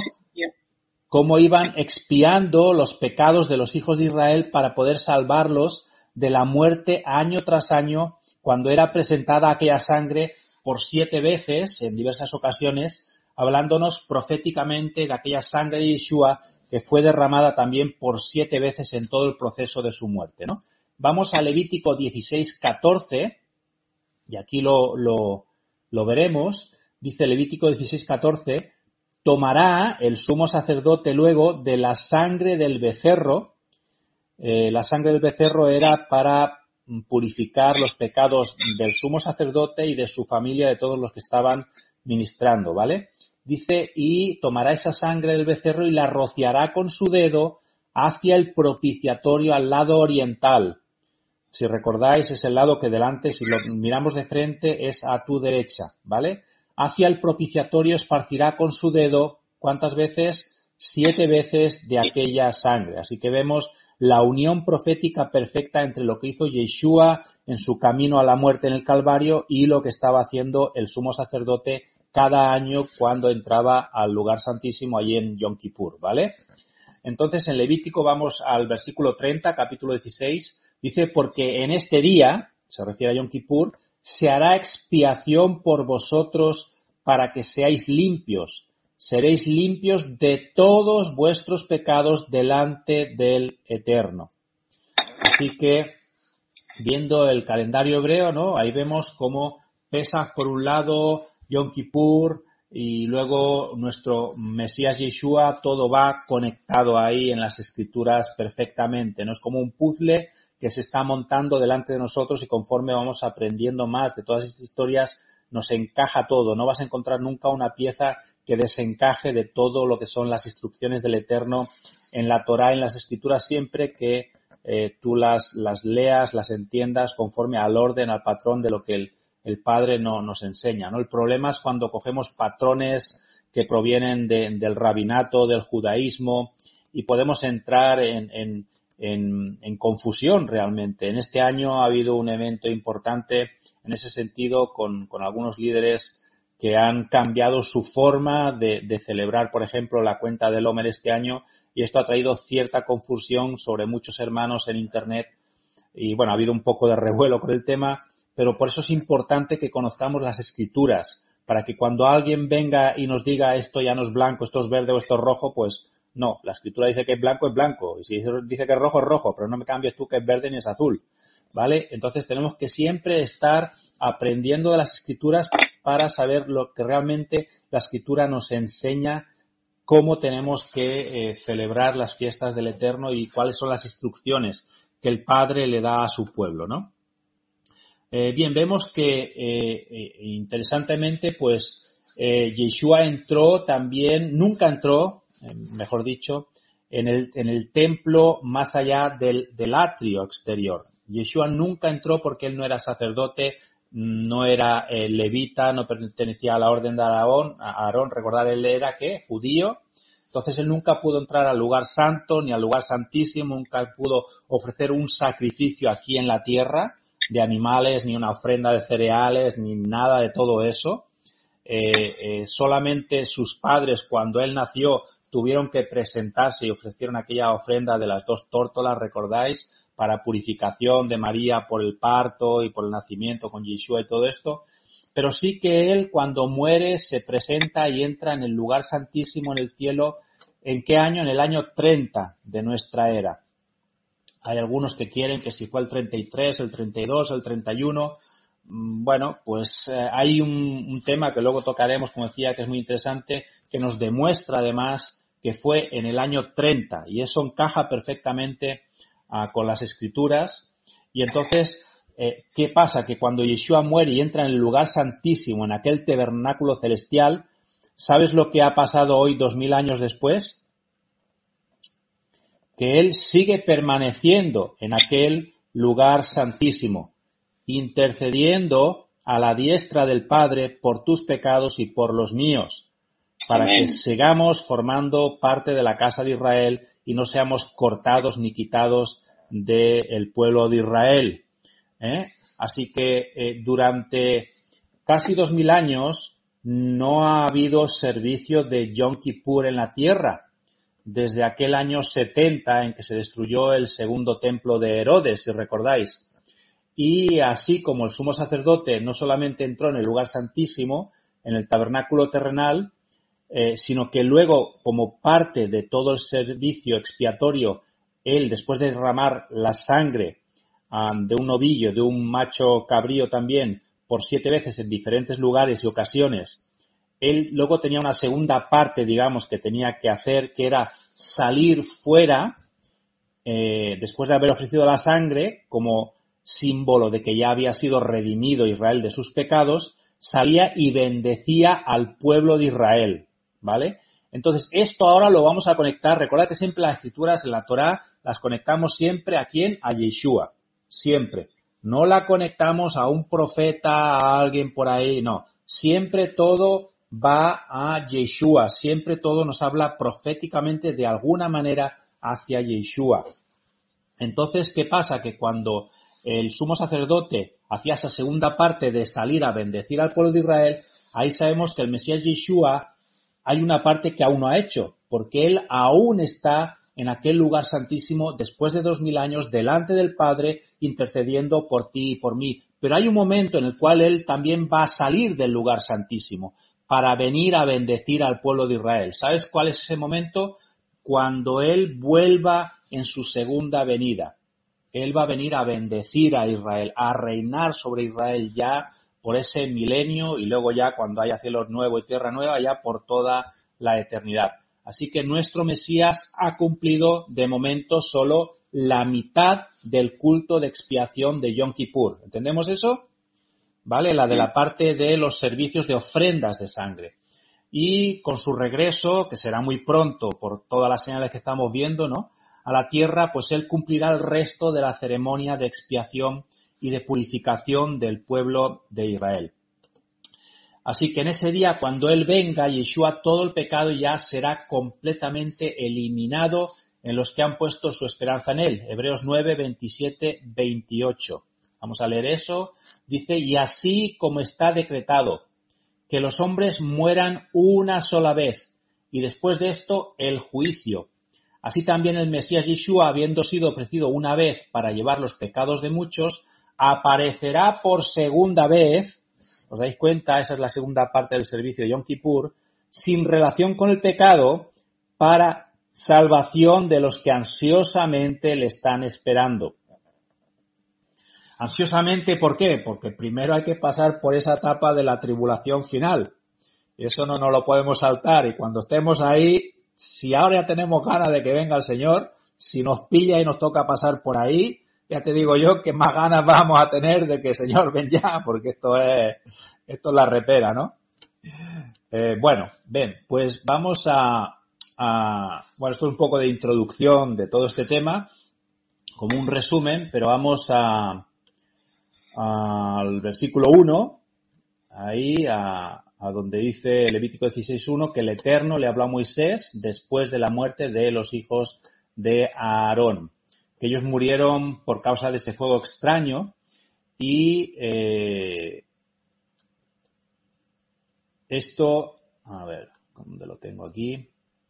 Cómo iban expiando los pecados de los hijos de Israel para poder salvarlos de la muerte año tras año, cuando era presentada aquella sangre por siete veces, en diversas ocasiones, hablándonos proféticamente de aquella sangre de Yeshua que fue derramada también por siete veces en todo el proceso de su muerte, ¿no? Vamos a Levítico dieciséis catorce, y aquí lo, lo, lo veremos. Dice Levítico dieciséis catorce, tomará el sumo sacerdote luego de la sangre del becerro. Eh, la sangre del becerro era para purificar los pecados del sumo sacerdote y de su familia, de todos los que estaban ministrando, ¿vale? Dice, y tomará esa sangre del becerro y la rociará con su dedo hacia el propiciatorio al lado oriental. Si recordáis, es el lado que delante, si lo miramos de frente, es a tu derecha, ¿vale? Hacia el propiciatorio esparcirá con su dedo, ¿cuántas veces? Siete veces de aquella sangre. Así que vemos la unión profética perfecta entre lo que hizo Yeshua en su camino a la muerte en el Calvario y lo que estaba haciendo el sumo sacerdote cada año cuando entraba al lugar santísimo allí en Yom Kippur, ¿vale? Entonces, en Levítico vamos al versículo treinta, capítulo dieciséis, dice, porque en este día, se refiere a Yom Kippur, se hará expiación por vosotros para que seáis limpios. Seréis limpios de todos vuestros pecados delante del Eterno. Así que, viendo el calendario hebreo, ¿no? Ahí vemos cómo Pesaj por un lado, Yom Kippur y luego nuestro Mesías Yeshua, todo va conectado ahí en las Escrituras perfectamente, ¿no? Es como un puzzle que se está montando delante de nosotros y conforme vamos aprendiendo más de todas estas historias, nos encaja todo. No vas a encontrar nunca una pieza que desencaje de todo lo que son las instrucciones del Eterno en la Torá, en las Escrituras, siempre que eh, tú las, las leas, las entiendas conforme al orden, al patrón de lo que el el Padre no, nos enseña, ¿no? El problema es cuando cogemos patrones que provienen de, del rabinato, del judaísmo, y podemos entrar en, en, en, en confusión realmente. En este año ha habido un evento importante en ese sentido con, con algunos líderes que han cambiado su forma de, de celebrar, por ejemplo, la cuenta del Omer este año, y esto ha traído cierta confusión sobre muchos hermanos en Internet, y bueno, ha habido un poco de revuelo con el tema. Pero por eso es importante que conozcamos las Escrituras, para que cuando alguien venga y nos diga esto ya no es blanco, esto es verde o esto es rojo, pues no, la Escritura dice que es blanco, es blanco, y si dice que es rojo, es rojo, pero no me cambies tú que es verde ni es azul, ¿vale? Entonces tenemos que siempre estar aprendiendo de las Escrituras para saber lo que realmente la Escritura nos enseña, cómo tenemos que eh, celebrar las fiestas del Eterno y cuáles son las instrucciones que el Padre le da a su pueblo, ¿no? Eh, bien, vemos que eh, eh, interesantemente, pues eh, Yeshua entró también, nunca entró, eh, mejor dicho, en el, en el templo más allá del, del atrio exterior. Yeshua nunca entró porque él no era sacerdote, no era eh, levita, no pertenecía a la orden de Aarón, a Aarón, recordad, él era ¿qué? Judío. Entonces él nunca pudo entrar al lugar santo ni al lugar santísimo, nunca pudo ofrecer un sacrificio aquí en la tierra de animales, ni una ofrenda de cereales, ni nada de todo eso. Eh, eh, solamente sus padres, cuando él nació, tuvieron que presentarse y ofrecieron aquella ofrenda de las dos tórtolas, ¿recordáis? Para purificación de María por el parto y por el nacimiento con Yeshua y todo esto. Pero sí que él, cuando muere, se presenta y entra en el lugar santísimo en el cielo. ¿En qué año? En el año treinta de nuestra era. Hay algunos que quieren que si fue el treinta y tres, el treinta y dos, el treinta y uno. Bueno, pues eh, hay un, un tema que luego tocaremos, como decía, que es muy interesante, que nos demuestra además que fue en el año treinta, y eso encaja perfectamente uh, con las Escrituras. Y entonces, eh, ¿qué pasa? Que cuando Yeshua muere y entra en el lugar santísimo, en aquel tabernáculo celestial, ¿sabes lo que ha pasado hoy dos mil años después? Que él sigue permaneciendo en aquel lugar santísimo, intercediendo a la diestra del Padre por tus pecados y por los míos, para Amén. Que sigamos formando parte de la casa de Israel y no seamos cortados ni quitados del pueblo de Israel. ¿Eh? Así que eh, durante casi dos mil años no ha habido servicio de Yom Kippur en la tierra, desde aquel año setenta en que se destruyó el segundo templo de Herodes, si recordáis. Y así como el sumo sacerdote no solamente entró en el lugar santísimo, en el tabernáculo terrenal, eh, sino que luego, como parte de todo el servicio expiatorio, él, después de derramar la sangre um, de un novillo, de un macho cabrío también, por siete veces en diferentes lugares y ocasiones, él luego tenía una segunda parte, digamos, que tenía que hacer, que era salir fuera, eh, después de haber ofrecido la sangre, como símbolo de que ya había sido redimido Israel de sus pecados, salía y bendecía al pueblo de Israel, ¿vale? Entonces, esto ahora lo vamos a conectar. Recuerda que siempre las escrituras en la Torá las conectamos siempre ¿a quién? A Yeshua, siempre. No la conectamos a un profeta, a alguien por ahí, no. Siempre todo va a Yeshua, siempre todo nos habla proféticamente de alguna manera hacia Yeshua. Entonces, ¿qué pasa? Que cuando el sumo sacerdote hacía esa segunda parte de salir a bendecir al pueblo de Israel, ahí sabemos que el Mesías Yeshua hay una parte que aún no ha hecho, porque él aún está en aquel lugar santísimo después de dos mil años delante del Padre intercediendo por ti y por mí. Pero hay un momento en el cual Él también va a salir del lugar santísimo para venir a bendecir al pueblo de Israel. ¿Sabes cuál es ese momento? Cuando Él vuelva en su segunda venida. Él va a venir a bendecir a Israel, a reinar sobre Israel ya por ese milenio y luego ya cuando haya cielos nuevos y tierra nueva, ya por toda la eternidad. Así que nuestro Mesías ha cumplido de momento solo la mitad del culto de expiación de Yom Kippur. ¿Entendemos eso? ¿Vale? La de la parte de los servicios de ofrendas de sangre. Y con su regreso, que será muy pronto por todas las señales que estamos viendo, ¿no?, a la tierra, pues Él cumplirá el resto de la ceremonia de expiación y de purificación del pueblo de Israel. Así que en ese día, cuando Él venga, Yeshua, todo el pecado ya será completamente eliminado en los que han puesto su esperanza en Él. Hebreos nueve, veintisiete, veintiocho. Vamos a leer eso. Dice, y así como está decretado, que los hombres mueran una sola vez, y después de esto el juicio. Así también el Mesías Yeshua, habiendo sido ofrecido una vez para llevar los pecados de muchos, aparecerá por segunda vez, ¿os dais cuenta? Esa es la segunda parte del servicio de Yom Kippur, sin relación con el pecado, para salvación de los que ansiosamente le están esperando. Ansiosamente, ¿por qué? Porque primero hay que pasar por esa etapa de la tribulación final. Eso no nos lo podemos saltar y cuando estemos ahí, si ahora ya tenemos ganas de que venga el Señor, si nos pilla y nos toca pasar por ahí, ya te digo yo que más ganas vamos a tener de que el Señor ven ya, porque esto es, esto es la repera, ¿no? Eh, bueno, ven, pues vamos a, a, bueno, esto es un poco de introducción de todo este tema, como un resumen, pero vamos a, a al versículo uno, ahí a, a donde dice Levítico dieciséis uno que el Eterno le habló a Moisés después de la muerte de los hijos de Aarón, que ellos murieron por causa de ese fuego extraño y eh, esto, a ver, ¿dónde lo tengo aquí?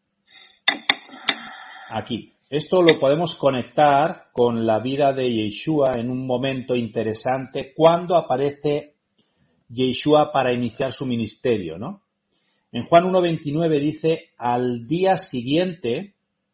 Aquí. Esto lo podemos conectar con la vida de Yeshua en un momento interesante cuando aparece Yeshua para iniciar su ministerio, ¿no? En Juan uno veintinueve dice, al día siguiente,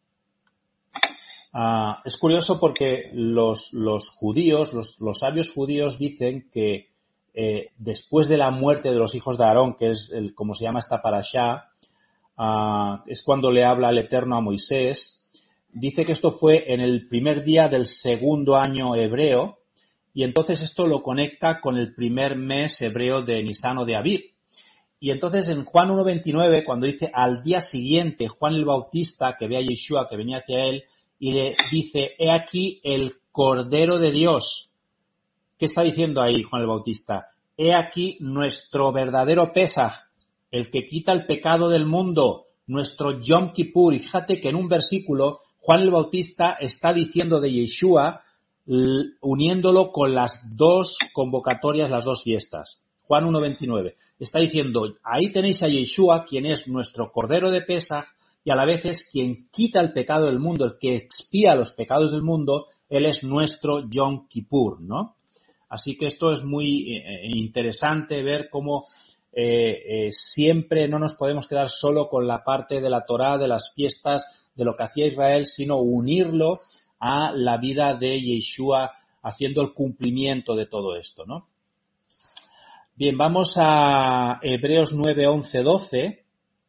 uh, es curioso porque los, los judíos, los, los sabios judíos dicen que eh, después de la muerte de los hijos de Aarón, que es el, como se llama esta parashá, uh, es cuando le habla el Eterno a Moisés, dice que esto fue en el primer día del segundo año hebreo, y entonces esto lo conecta con el primer mes hebreo de Nisan o de Aviv. Y entonces en Juan uno veintinueve, cuando dice al día siguiente, Juan el Bautista, que ve a Yeshua, que venía hacia él, y le dice, he aquí el Cordero de Dios. ¿Qué está diciendo ahí Juan el Bautista? He aquí nuestro verdadero Pesaj, el que quita el pecado del mundo, nuestro Yom Kippur. Y fíjate que en un versículo Juan el Bautista está diciendo de Yeshua, uniéndolo con las dos convocatorias, las dos fiestas. Juan uno veintinueve. Está diciendo, ahí tenéis a Yeshua, quien es nuestro Cordero de Pesaj, y a la vez es quien quita el pecado del mundo, el que expía los pecados del mundo, él es nuestro Yom Kippur, ¿no? Así que esto es muy eh, interesante ver cómo eh, eh, siempre no nos podemos quedar solo con la parte de la Torá, de las fiestas, de lo que hacía Israel, sino unirlo a la vida de Yeshua, haciendo el cumplimiento de todo esto, ¿no? Bien, vamos a Hebreos nueve, once, doce,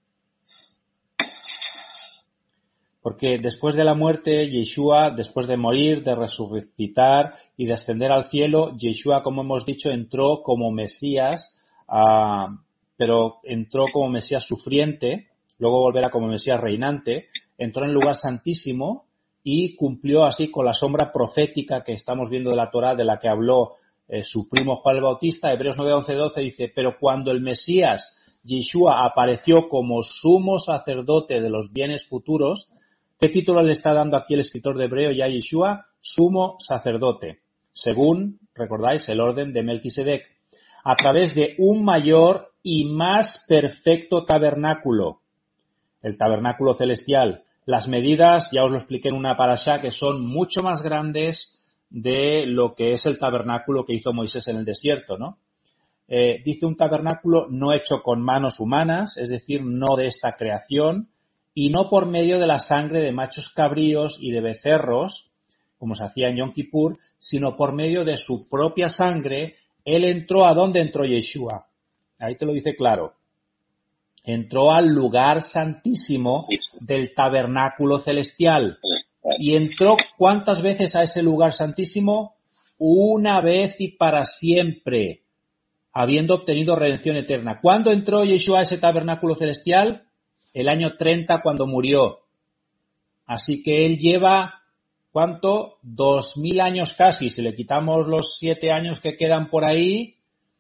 porque después de la muerte, Yeshua, después de morir, de resucitar y de ascender al cielo, Yeshua, como hemos dicho, entró como Mesías, uh, pero entró como Mesías sufriente, luego volverá como Mesías reinante, entró en el lugar santísimo, y cumplió así con la sombra profética que estamos viendo de la Torá, de la que habló eh, su primo Juan el Bautista. Hebreos nueve, once, doce dice, pero cuando el Mesías, Yeshua, apareció como sumo sacerdote de los bienes futuros, ¿qué título le está dando aquí el escritor de Hebreo ya a Yeshua? Sumo sacerdote, según, recordáis, el orden de Melquisedec, a través de un mayor y más perfecto tabernáculo, el tabernáculo celestial. Las medidas, ya os lo expliqué en una parashá, que son mucho más grandes, de lo que es el tabernáculo que hizo Moisés en el desierto, ¿no? Eh, dice un tabernáculo no hecho con manos humanas, es decir, no de esta creación, y no por medio de la sangre de machos cabríos y de becerros, como se hacía en Yom Kippur, sino por medio de su propia sangre. Él entró, ¿a dónde entró Yeshua? Ahí te lo dice claro. Entró al lugar santísimo del tabernáculo celestial. ¿Y entró cuántas veces a ese lugar santísimo? Una vez y para siempre, habiendo obtenido redención eterna. ¿Cuándo entró Yeshua a ese tabernáculo celestial? El año treinta, cuando murió. Así que él lleva, ¿cuánto? Dos mil años casi. Si le quitamos los siete años que quedan por ahí,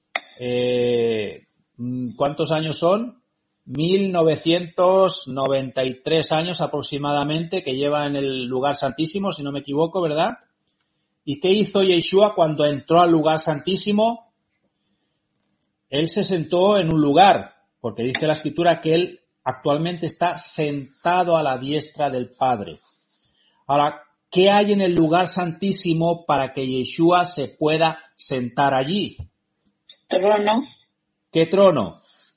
eh, ¿cuántos años son? mil novecientos noventa y tres años aproximadamente que lleva en el lugar santísimo, si no me equivoco, ¿verdad? ¿Y qué hizo Yeshua cuando entró al lugar santísimo? Él se sentó en un lugar, porque dice la Escritura que él actualmente está sentado a la diestra del Padre. Ahora, ¿qué hay en el lugar santísimo para que Yeshua se pueda sentar allí? Trono. ¿Qué trono?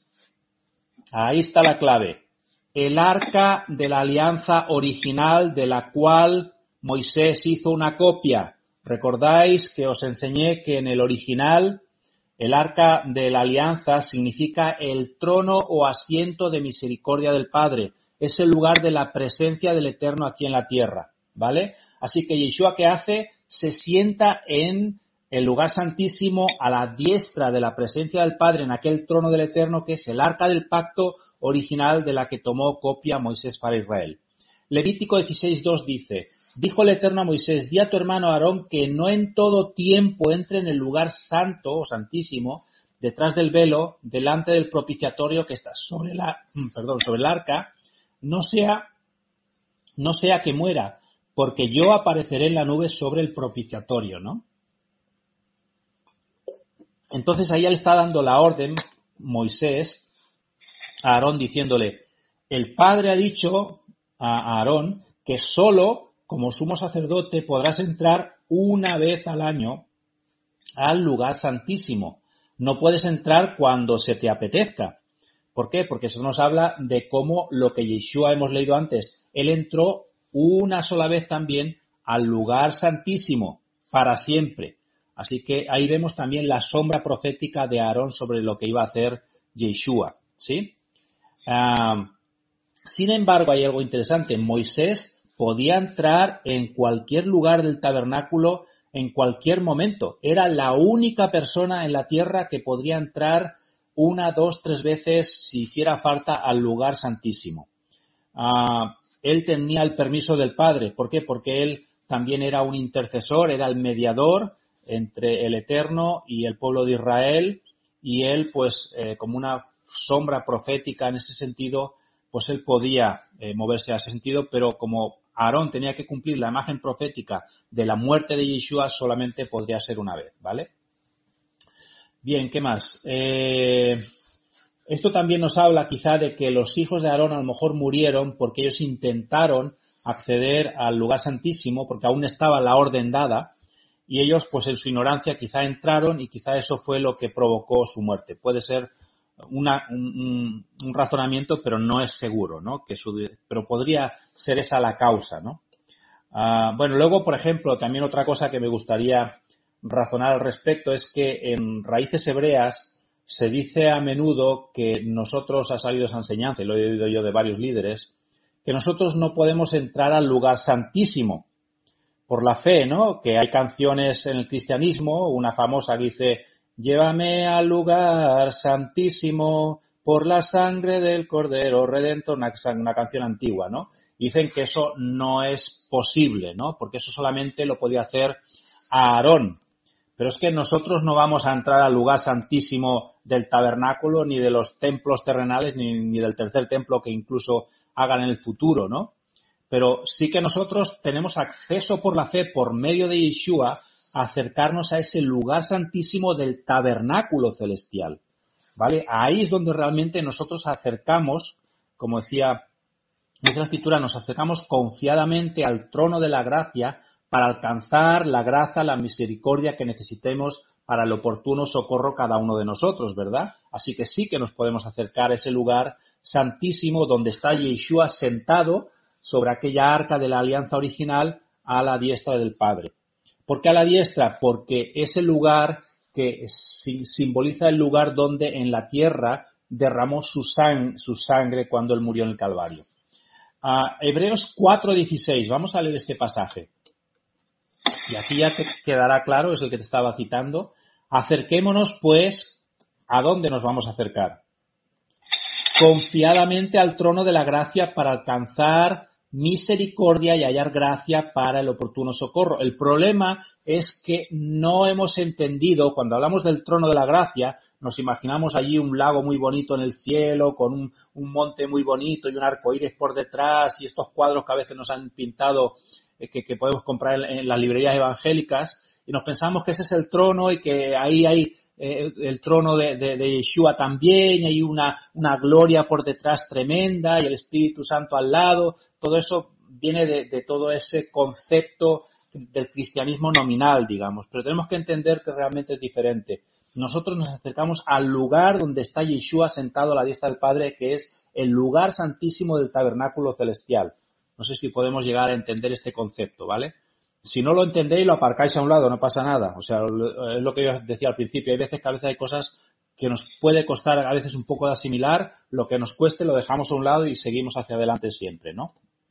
Ahí está la clave. El arca de la alianza original de la cual Moisés hizo una copia. ¿Recordáis que os enseñé que en el original el arca de la alianza significa el trono o asiento de misericordia del Padre? Es el lugar de la presencia del Eterno aquí en la tierra, ¿vale? Así que Yeshua, ¿qué hace? Se sienta en el lugar santísimo a la diestra de la presencia del Padre en aquel trono del Eterno que es el arca del pacto original de la que tomó copia Moisés para Israel. Levítico dieciséis dos dice: dijo el Eterno a Moisés, di a tu hermano Aarón que no en todo tiempo entre en el lugar santo o santísimo detrás del velo, delante del propiciatorio que está sobre la, perdón, sobre el arca, no sea, no sea que muera, porque yo apareceré en la nube sobre el propiciatorio, ¿no? Entonces ahí él está dando la orden, Moisés, a Aarón, diciéndole, el Padre ha dicho a Aarón que solo como sumo sacerdote podrás entrar una vez al año al lugar santísimo. No puedes entrar cuando se te apetezca. ¿Por qué? Porque eso nos habla de cómo lo que Yeshua hemos leído antes. Él entró una sola vez también al lugar santísimo, para siempre. Así que ahí vemos también la sombra profética de Aarón sobre lo que iba a hacer Yeshua, ¿sí? Uh, sin embargo, hay algo interesante. Moisés podía entrar en cualquier lugar del tabernáculo en cualquier momento. Era la única persona en la tierra que podría entrar una, dos, tres veces si hiciera falta al lugar santísimo. Uh, él tenía el permiso del Padre. ¿Por qué? Porque él también era un intercesor, era el mediador entre el Eterno y el pueblo de Israel, y él, pues, eh, como una sombra profética en ese sentido, pues él podía eh, moverse a ese sentido, pero como Aarón tenía que cumplir la imagen profética de la muerte de Yeshua, solamente podría ser una vez, ¿vale? Bien, ¿qué más? Eh, esto también nos habla quizá de que los hijos de Aarón a lo mejor murieron porque ellos intentaron acceder al lugar santísimo, porque aún estaba la orden dada, y ellos, pues en su ignorancia, quizá entraron y quizá eso fue lo que provocó su muerte. Puede ser una, un, un razonamiento, pero no es seguro, ¿no? Que su, pero podría ser esa la causa, ¿no? Uh, bueno, luego, por ejemplo, también otra cosa que me gustaría razonar al respecto es que en raíces hebreas se dice a menudo que nosotros, ha salido esa enseñanza, y lo he oído yo de varios líderes, que nosotros no podemos entrar al lugar santísimo por la fe, ¿no? Que hay canciones en el cristianismo, una famosa que dice, llévame al lugar santísimo por la sangre del Cordero Redentor, una, una canción antigua, ¿no? Dicen que eso no es posible, ¿no? Porque eso solamente lo podía hacer Aarón. Pero es que nosotros no vamos a entrar al lugar santísimo del tabernáculo, ni de los templos terrenales, ni, ni del tercer templo que incluso hagan en el futuro, ¿no? Pero sí que nosotros tenemos acceso por la fe, por medio de Yeshua, a acercarnos a ese lugar santísimo del tabernáculo celestial, ¿vale? Ahí es donde realmente nosotros acercamos, como decía, dice la Escritura, nos acercamos confiadamente al trono de la gracia para alcanzar la gracia, la misericordia que necesitemos para el oportuno socorro cada uno de nosotros, ¿verdad? Así que sí que nos podemos acercar a ese lugar santísimo donde está Yeshua sentado sobre aquella arca de la alianza original a la diestra del Padre. ¿Por qué a la diestra? Porque es el lugar que simboliza el lugar donde en la tierra derramó su, sang- su sangre cuando Él murió en el Calvario. Uh, Hebreos cuatro dieciséis, vamos a leer este pasaje. Y aquí ya te quedará claro, es el que te estaba citando. Acerquémonos, pues, ¿a dónde nos vamos a acercar? Confiadamente al trono de la gracia para alcanzar misericordia y hallar gracia para el oportuno socorro. El problema es que no hemos entendido, cuando hablamos del trono de la gracia, nos imaginamos allí un lago muy bonito en el cielo, con un, un monte muy bonito y un arcoíris por detrás y estos cuadros que a veces nos han pintado eh, que, que podemos comprar en, en las librerías evangélicas y nos pensamos que ese es el trono y que ahí hay eh, el, el trono de, de, de Yeshua también y hay una, una gloria por detrás tremenda y el Espíritu Santo al lado. Todo eso viene de, de todo ese concepto del cristianismo nominal, digamos, pero tenemos que entender que realmente es diferente. Nosotros nos acercamos al lugar donde está Yeshua sentado a la diestra del Padre, que es el lugar santísimo del tabernáculo celestial. No sé si podemos llegar a entender este concepto, ¿vale? Si no lo entendéis, lo aparcáis a un lado, no pasa nada. O sea, es lo que yo decía al principio. Hay veces que a veces hay cosas que nos puede costar a veces un poco de asimilar. Lo que nos cueste lo dejamos a un lado y seguimos hacia adelante siempre, ¿no?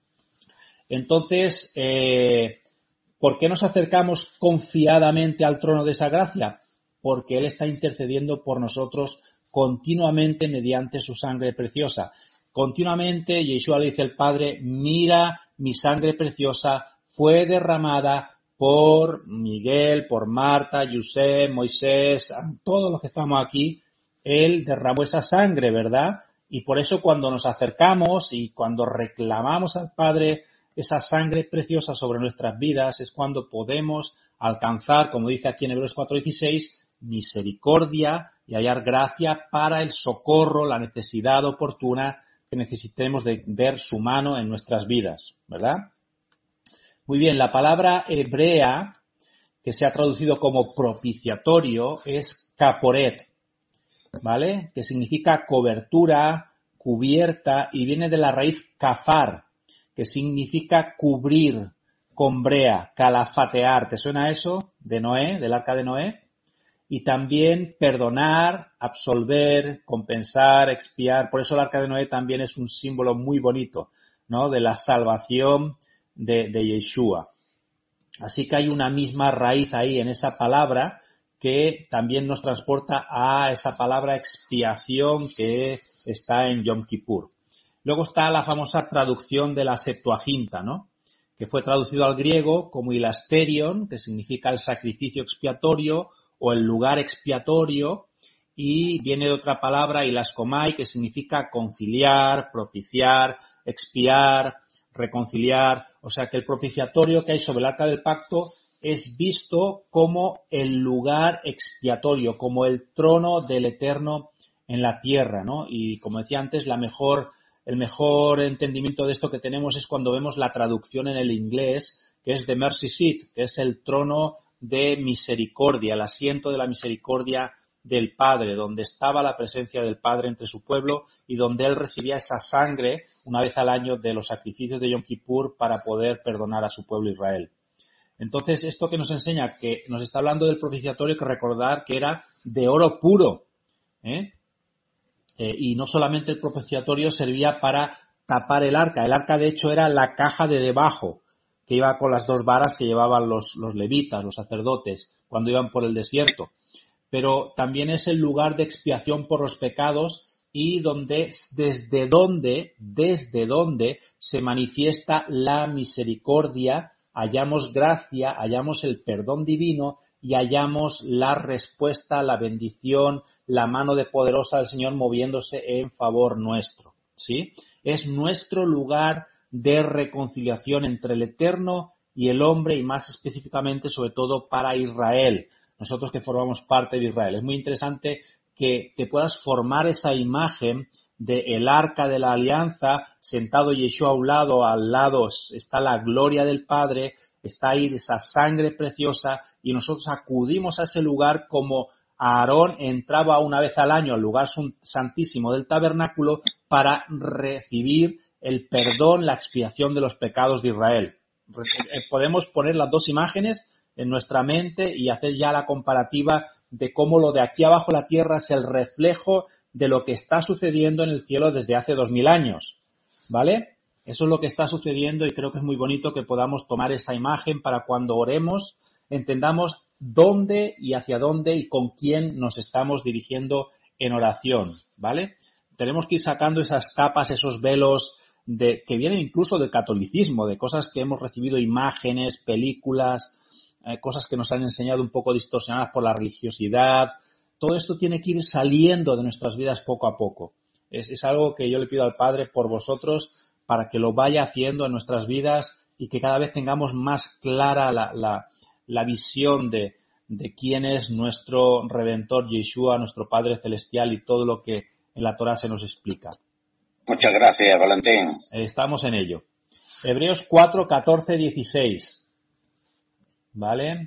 Entonces, eh, ¿por qué nos acercamos confiadamente al trono de esa gracia? Porque Él está intercediendo por nosotros continuamente mediante su sangre preciosa. Continuamente, Yeshua le dice al Padre, mira, mi sangre preciosa fue derramada por Miguel, por Marta, Yusef, Moisés, todos los que estamos aquí. Él derramó esa sangre, ¿verdad? Y por eso cuando nos acercamos y cuando reclamamos al Padre esa sangre preciosa sobre nuestras vidas, es cuando podemos alcanzar, como dice aquí en Hebreos cuatro dieciséis, misericordia y hallar gracia para el socorro, la necesidad oportuna que necesitemos de ver su mano en nuestras vidas, ¿verdad? Muy bien, la palabra hebrea que se ha traducido como propiciatorio es caporet, ¿vale? Que significa cobertura, cubierta y viene de la raíz kafar, que significa cubrir con brea, calafatear. ¿Te suena eso? De Noé, del arca de Noé. Y también perdonar, absolver, compensar, expiar. Por eso el arca de Noé también es un símbolo muy bonito, ¿no? De la salvación de, de Yeshua. Así que hay una misma raíz ahí en esa palabra que también nos transporta a esa palabra expiación que está en Yom Kippur. Luego está la famosa traducción de la Septuaginta, ¿no? Que fue traducido al griego como hilasterion, que significa el sacrificio expiatorio o el lugar expiatorio, y viene de otra palabra, hilaskomai, que significa conciliar, propiciar, expiar, reconciliar. O sea que el propiciatorio que hay sobre el arca del pacto es visto como el lugar expiatorio, como el trono del Eterno en la tierra, ¿no? Y como decía antes, la mejor, el mejor entendimiento de esto que tenemos es cuando vemos la traducción en el inglés, que es the mercy seat, que es el trono de misericordia, el asiento de la misericordia del Padre, donde estaba la presencia del Padre entre su pueblo y donde Él recibía esa sangre una vez al año de los sacrificios de Yom Kippur para poder perdonar a su pueblo Israel. Entonces, esto que nos enseña, que nos está hablando del propiciatorio, hay que recordar que era de oro puro, ¿eh? Eh, y no solamente el propiciatorio servía para tapar el arca, el arca de hecho era la caja de debajo, que iba con las dos varas que llevaban los, los levitas, los sacerdotes, cuando iban por el desierto. Pero también es el lugar de expiación por los pecados y donde, desde donde, desde donde se manifiesta la misericordia, hallamos gracia, hallamos el perdón divino y hallamos la respuesta, la bendición, la mano de poderosa del Señor moviéndose en favor nuestro, ¿sí? Es nuestro lugar de reconciliación entre el Eterno y el hombre y más específicamente, sobre todo, para Israel. Nosotros que formamos parte de Israel. Es muy interesante que te puedas formar esa imagen del arca de la alianza, sentado Yeshua a un lado, al lado está la gloria del Padre, está ahí esa sangre preciosa y nosotros acudimos a ese lugar como Aarón entraba una vez al año al lugar santísimo del tabernáculo para recibir el perdón, la expiación de los pecados de Israel. Podemos poner las dos imágenes en nuestra mente y hacer ya la comparativa de cómo lo de aquí abajo la tierra es el reflejo de lo que está sucediendo en el cielo desde hace dos mil años, ¿vale? Eso es lo que está sucediendo y creo que es muy bonito que podamos tomar esa imagen para cuando oremos entendamos dónde y hacia dónde y con quién nos estamos dirigiendo en oración, ¿vale? Tenemos que ir sacando esas capas, esos velos de, que vienen incluso del catolicismo, de cosas que hemos recibido, imágenes, películas, eh, cosas que nos han enseñado un poco distorsionadas por la religiosidad. Todo esto tiene que ir saliendo de nuestras vidas poco a poco. Es, es algo que yo le pido al Padre por vosotros para que lo vaya haciendo en nuestras vidas y que cada vez tengamos más clara la, la, la visión de, de quién es nuestro Redentor Yeshua, nuestro Padre Celestial y todo lo que en la Torá se nos explica. Muchas gracias, Valentín. Estamos en ello. Hebreos cuatro, catorce, dieciséis. ¿Vale?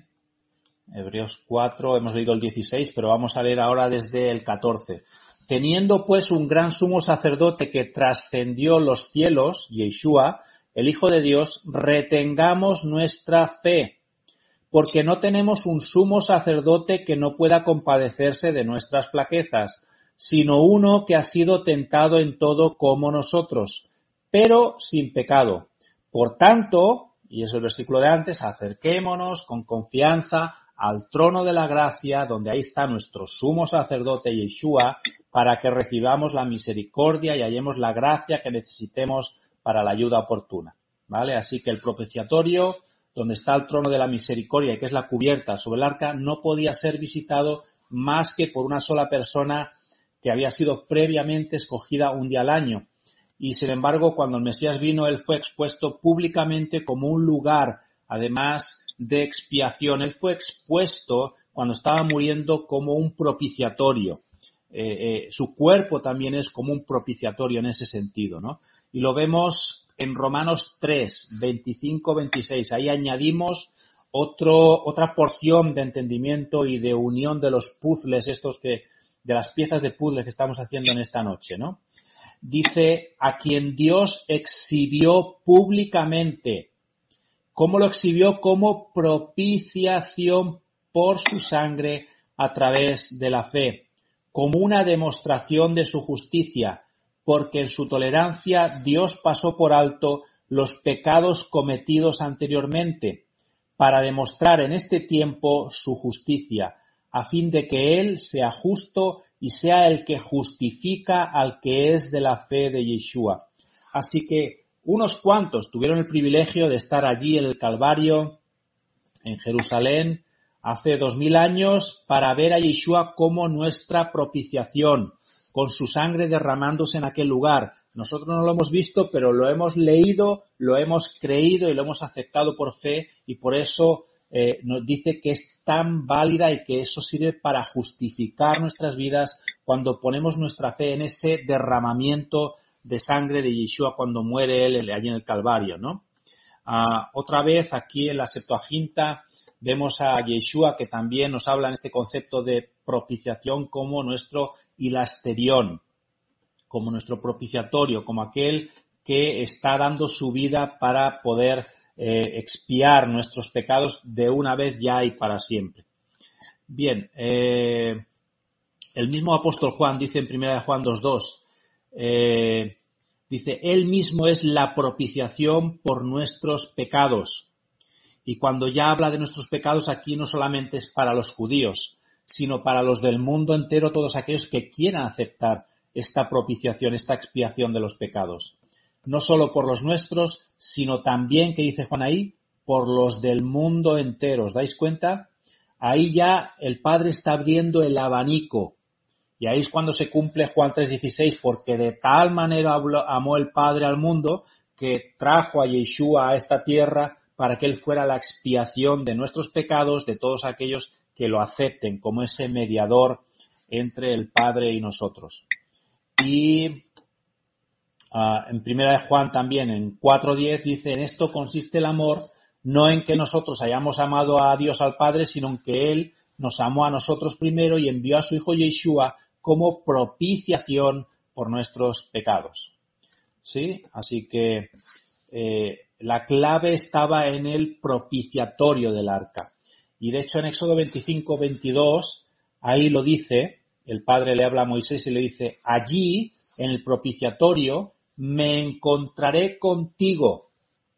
Hebreos cuatro, hemos leído el dieciséis, pero vamos a leer ahora desde el catorce. Teniendo pues un gran sumo sacerdote que trascendió los cielos, Yeshua, el Hijo de Dios, retengamos nuestra fe, porque no tenemos un sumo sacerdote que no pueda compadecerse de nuestras flaquezas, sino uno que ha sido tentado en todo como nosotros, pero sin pecado. Por tanto, y es el versículo de antes, acerquémonos con confianza al trono de la gracia, donde ahí está nuestro sumo sacerdote Yeshua, para que recibamos la misericordia y hallemos la gracia que necesitemos para la ayuda oportuna. ¿Vale? Así que el propiciatorio, donde está el trono de la misericordia y que es la cubierta sobre el arca, no podía ser visitado más que por una sola persona que había sido previamente escogida un día al año. Y sin embargo, cuando el Mesías vino, él fue expuesto públicamente como un lugar, además de expiación. Él fue expuesto cuando estaba muriendo como un propiciatorio. Eh, eh, su cuerpo también es como un propiciatorio en ese sentido, ¿no? Y lo vemos en Romanos tres, veinticinco, veintiséis. Ahí añadimos otro, otra porción de entendimiento y de unión de los puzzles, estos que, de las piezas de puzzle que estamos haciendo en esta noche, ¿no? Dice, a quien Dios exhibió públicamente. ¿Cómo lo exhibió? Como propiciación por su sangre a través de la fe, como una demostración de su justicia, porque en su tolerancia Dios pasó por alto los pecados cometidos anteriormente, para demostrar en este tiempo su justicia, a fin de que Él sea justo y sea el que justifica al que es de la fe de Yeshua. Así que unos cuantos tuvieron el privilegio de estar allí en el Calvario, en Jerusalén, hace dos mil años, para ver a Yeshua como nuestra propiciación, con su sangre derramándose en aquel lugar. Nosotros no lo hemos visto, pero lo hemos leído, lo hemos creído y lo hemos aceptado por fe, y por eso eh, nos dice que es tan válida y que eso sirve para justificar nuestras vidas cuando ponemos nuestra fe en ese derramamiento de sangre de Yeshua cuando muere él allí en el Calvario, ¿no? Ah, otra vez aquí en la Septuaginta vemos a Yeshua que también nos habla en este concepto de propiciación como nuestro hilasterión, como nuestro propiciatorio, como aquel que está dando su vida para poder eh, expiar nuestros pecados de una vez ya y para siempre. Bien, eh, el mismo apóstol Juan dice en primera de Juan dos dos, eh, dice, él mismo es la propiciación por nuestros pecados. Y cuando ya habla de nuestros pecados, aquí no solamente es para los judíos, sino para los del mundo entero, todos aquellos que quieran aceptar esta propiciación, esta expiación de los pecados. No solo por los nuestros, sino también, que dice Juan ahí, por los del mundo entero. ¿Os dais cuenta? Ahí ya el Padre está abriendo el abanico. Y ahí es cuando se cumple Juan tres dieciséis, porque de tal manera amó el Padre al mundo que trajo a Yeshua a esta tierra para que Él fuera la expiación de nuestros pecados, de todos aquellos que lo acepten como ese mediador entre el Padre y nosotros. Y uh, en primera de Juan también, en cuatro diez, dice, en esto consiste el amor, no en que nosotros hayamos amado a Dios al Padre, sino en que Él nos amó a nosotros primero y envió a su Hijo Yeshua como propiciación por nuestros pecados. ¿Sí? Así que eh, la clave estaba en el propiciatorio del arca. Y de hecho en Éxodo veinticinco, veintidós, ahí lo dice, el Padre le habla a Moisés y le dice, allí, en el propiciatorio, me encontraré contigo.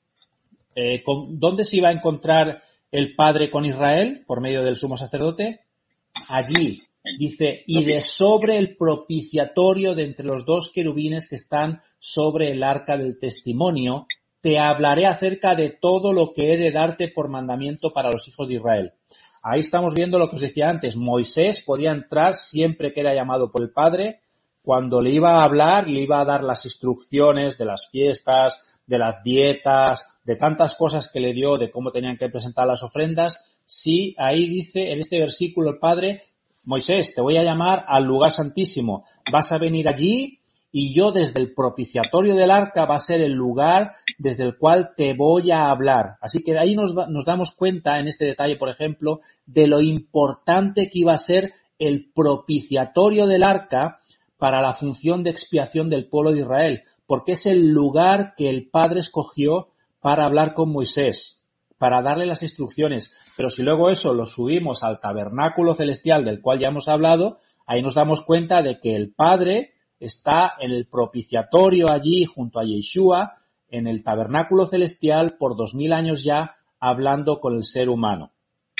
Eh, con, ¿Dónde se iba a encontrar el Padre con Israel? Por medio del sumo sacerdote. Allí. Dice, y de sobre el propiciatorio de entre los dos querubines que están sobre el arca del testimonio, te hablaré acerca de todo lo que he de darte por mandamiento para los hijos de Israel. Ahí estamos viendo lo que os decía antes. Moisés podía entrar siempre que era llamado por el Padre. Cuando le iba a hablar, le iba a dar las instrucciones de las fiestas, de las dietas, de tantas cosas que le dio, de cómo tenían que presentar las ofrendas. Sí, ahí dice en este versículo el Padre, Moisés, te voy a llamar al lugar santísimo. Vas a venir allí y yo desde el propiciatorio del arca va a ser el lugar desde el cual te voy a hablar. Así que ahí nos, nos damos cuenta en este detalle, por ejemplo, de lo importante que iba a ser el propiciatorio del arca para la función de expiación del pueblo de Israel, porque es el lugar que el Padre escogió para hablar con Moisés, para darle las instrucciones. Pero si luego eso lo subimos al tabernáculo celestial del cual ya hemos hablado, ahí nos damos cuenta de que el Padre está en el propiciatorio allí junto a Yeshua, en el tabernáculo celestial por dos mil años ya, hablando con el ser humano.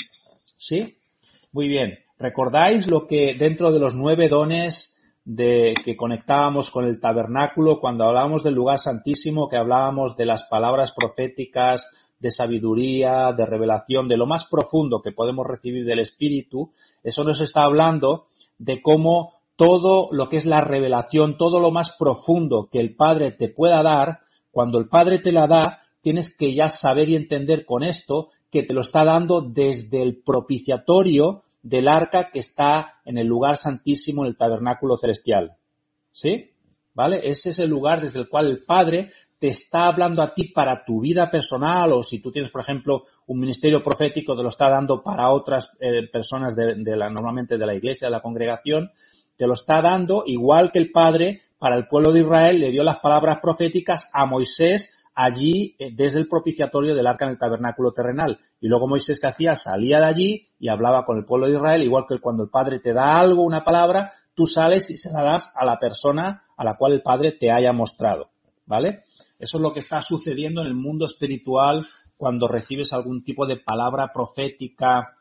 ¿Sí? Muy bien. ¿Recordáis lo que dentro de los nueve dones de que conectábamos con el tabernáculo, cuando hablábamos del lugar santísimo, que hablábamos de las palabras proféticas, de sabiduría, de revelación, de lo más profundo que podemos recibir del Espíritu? Eso nos está hablando de cómo todo lo que es la revelación, todo lo más profundo que el Padre te pueda dar, cuando el Padre te la da, tienes que ya saber y entender con esto que te lo está dando desde el propiciatorio del arca que está en el lugar santísimo, en el tabernáculo celestial. ¿Sí? ¿Vale? Ese es el lugar desde el cual el Padre te está hablando a ti para tu vida personal, o si tú tienes, por ejemplo, un ministerio profético, te lo está dando para otras eh, personas de, de la, normalmente de la iglesia, de la congregación, te lo está dando igual que el Padre para el pueblo de Israel le dio las palabras proféticas a Moisés allí eh, desde el propiciatorio del arca en el tabernáculo terrenal. Y luego Moisés, ¿qué hacía? Salía de allí y hablaba con el pueblo de Israel, igual que cuando el Padre te da algo, una palabra, tú sales y se la das a la persona a la cual el Padre te haya mostrado. ¿Vale? Eso es lo que está sucediendo en el mundo espiritual cuando recibes algún tipo de palabra profética,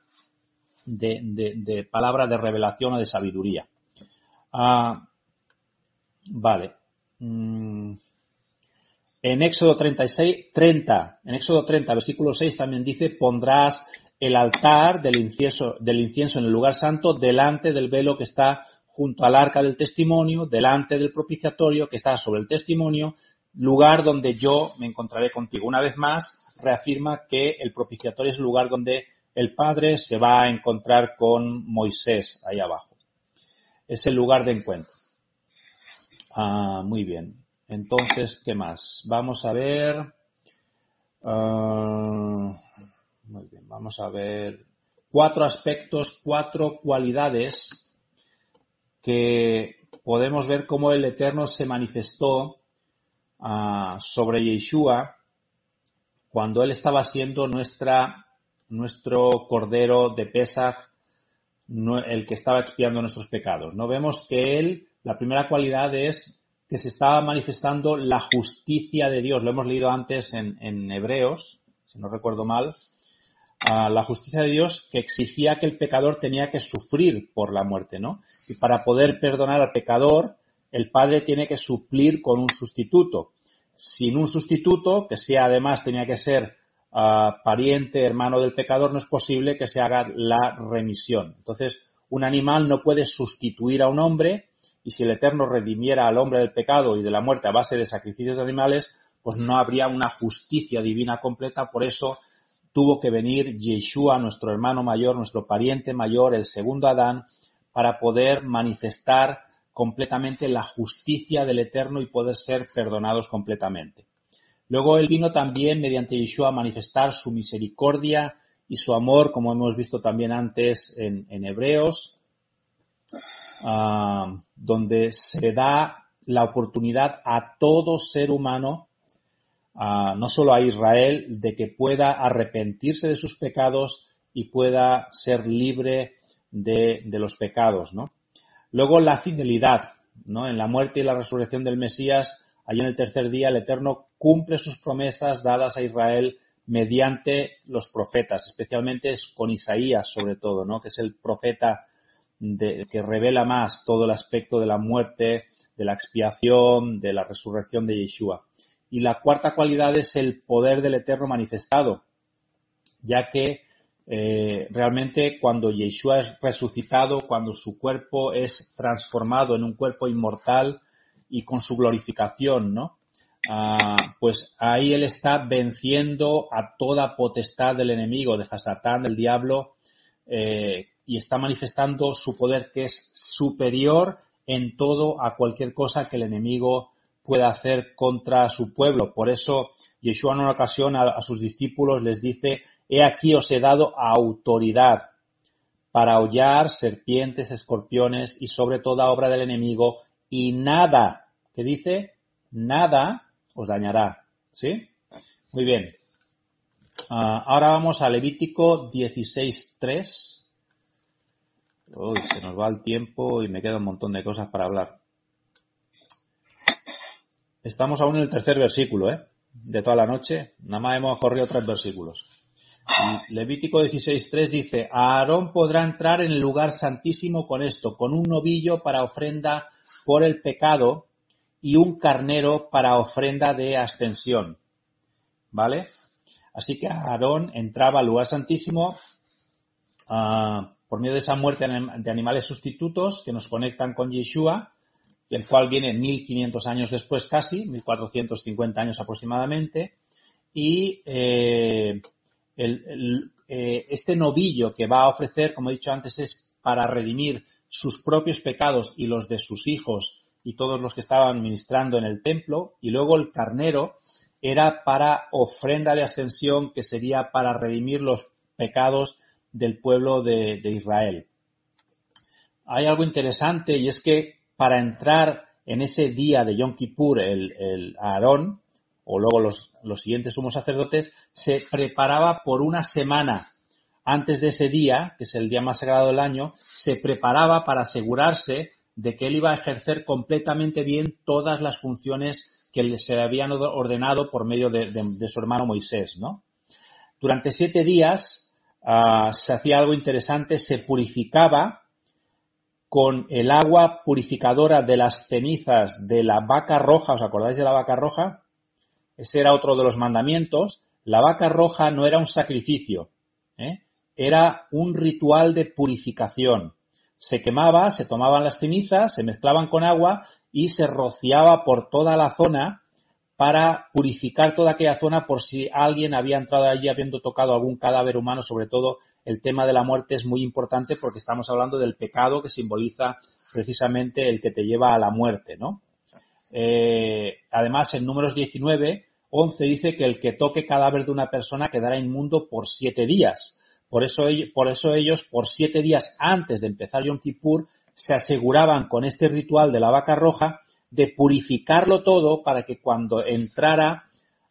de, de, de palabra de revelación o de sabiduría. Ah, vale. Mm. En Éxodo treinta y seis, treinta, en Éxodo treinta, versículo seis también dice, pondrás el altar del incienso, del incienso en el lugar santo delante del velo que está junto al arca del testimonio, delante del propiciatorio que está sobre el testimonio, lugar donde yo me encontraré contigo. Una vez más, reafirma que el propiciatorio es el lugar donde el Padre se va a encontrar con Moisés ahí abajo. Es el lugar de encuentro. Ah, muy bien. Entonces, ¿qué más? Vamos a ver. Uh, muy bien, vamos a ver cuatro aspectos, cuatro cualidades que podemos ver cómo el Eterno se manifestó uh, sobre Yeshua cuando Él estaba siendo nuestra, nuestro Cordero de Pesaj, el que estaba expiando nuestros pecados. No vemos que Él, la primera cualidad es que se estaba manifestando la justicia de Dios. Lo hemos leído antes en, en Hebreos, si no recuerdo mal. Uh, la justicia de Dios que exigía que el pecador tenía que sufrir por la muerte, ¿no? Y para poder perdonar al pecador, el Padre tiene que suplir con un sustituto. Sin un sustituto, que sea además tenía que ser uh, pariente, hermano del pecador, no es posible que se haga la remisión. Entonces, un animal no puede sustituir a un hombre. Y si el Eterno redimiera al hombre del pecado y de la muerte a base de sacrificios de animales, pues no habría una justicia divina completa. Por eso tuvo que venir Yeshua, nuestro hermano mayor, nuestro pariente mayor, el segundo Adán, para poder manifestar completamente la justicia del Eterno y poder ser perdonados completamente. Luego él vino también mediante Yeshua a manifestar su misericordia y su amor, como hemos visto también antes en, en Hebreos, uh, donde se da la oportunidad a todo ser humano, uh, no solo a Israel, de que pueda arrepentirse de sus pecados y pueda ser libre de, de los pecados, ¿no? Luego la fidelidad, ¿no? En la muerte y la resurrección del Mesías, allí en el tercer día, el Eterno cumple sus promesas dadas a Israel mediante los profetas, especialmente con Isaías sobre todo, ¿no? Que es el profeta de, que revela más todo el aspecto de la muerte, de la expiación, de la resurrección de Yeshua. Y la cuarta cualidad es el poder del Eterno manifestado, ya que eh, realmente cuando Yeshua es resucitado, cuando su cuerpo es transformado en un cuerpo inmortal y con su glorificación, ¿no? Ah, pues ahí él está venciendo a toda potestad del enemigo, de Satán, del diablo, eh, y está manifestando su poder, que es superior en todo a cualquier cosa que el enemigo pueda hacer contra su pueblo. Por eso Yeshua en una ocasión a, a sus discípulos les dice: he aquí os he dado autoridad para hollar serpientes, escorpiones y sobre toda obra del enemigo, y nada, ¿qué dice? Nada os dañará. ¿Sí? Muy bien. Uh, ahora vamos a Levítico dieciséis tres. Uy, se nos va el tiempo y me queda un montón de cosas para hablar. Estamos aún en el tercer versículo, ¿eh? De toda la noche. Nada más hemos corrido tres versículos. Y Levítico dieciséis tres dice: Aarón podrá entrar en el lugar santísimo con esto, con un novillo para ofrenda por el pecado y un carnero para ofrenda de ascensión. ¿Vale? Así que Aarón entraba al lugar santísimo uh, por medio de esa muerte de animales sustitutos que nos conectan con Yeshua, el cual viene mil quinientos años después casi, mil cuatrocientos cincuenta años aproximadamente, y eh, el, el, eh, este novillo que va a ofrecer, como he dicho antes, es para redimir sus propios pecados y los de sus hijos y todos los que estaban ministrando en el templo, y luego el carnero era para ofrenda de ascensión, que sería para redimir los pecados del pueblo de, de Israel. Hay algo interesante, y es que para entrar en ese día de Yom Kippur, el, el Aarón, o luego los, los siguientes sumos sacerdotes, se preparaba por una semana antes de ese día, que es el día más sagrado del año, se preparaba para asegurarse de que él iba a ejercer completamente bien todas las funciones que se le habían ordenado por medio de, de, de su hermano Moisés, ¿no? Durante siete días uh, se hacía algo interesante, se purificaba con el agua purificadora de las cenizas de la vaca roja. ¿Os acordáis de la vaca roja? Ese era otro de los mandamientos. La vaca roja no era un sacrificio, ¿eh? Era un ritual de purificación. Se quemaba, se tomaban las cenizas, se mezclaban con agua y se rociaba por toda la zona para purificar toda aquella zona por si alguien había entrado allí habiendo tocado algún cadáver humano. Sobre todo el tema de la muerte es muy importante porque estamos hablando del pecado que simboliza precisamente el que te lleva a la muerte, ¿no? Eh, además, en Números diecinueve, once dice que el que toque cadáver de una persona quedará inmundo por siete días. Por eso, por eso ellos, por siete días antes de empezar Yom Kippur, se aseguraban con este ritual de la vaca roja de purificarlo todo para que cuando entrara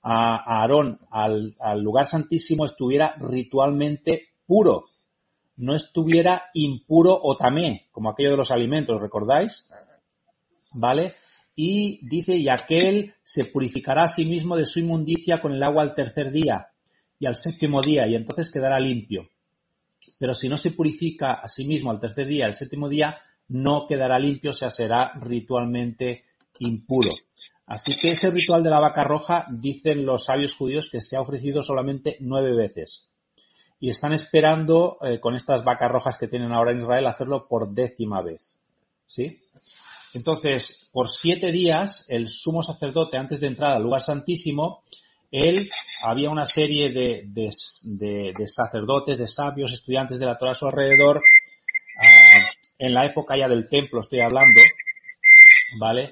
a Aarón al, al lugar santísimo estuviera ritualmente puro, no estuviera impuro o tamé, como aquello de los alimentos, ¿recordáis? ¿Vale? Y dice: y aquel se purificará a sí mismo de su inmundicia con el agua al tercer día y al séptimo día, y entonces quedará limpio. Pero si no se purifica a sí mismo al tercer día y al séptimo día, no quedará limpio, o sea, será ritualmente impuro. Así que ese ritual de la vaca roja, dicen los sabios judíos, que se ha ofrecido solamente nueve veces. Y están esperando, eh, con estas vacas rojas que tienen ahora en Israel, hacerlo por décima vez. ¿Sí? Entonces, por siete días, el sumo sacerdote, antes de entrar al lugar santísimo, él, había una serie de, de, de, de sacerdotes, de sabios, estudiantes de la Torah a su alrededor, uh, en la época ya del templo estoy hablando, ¿vale?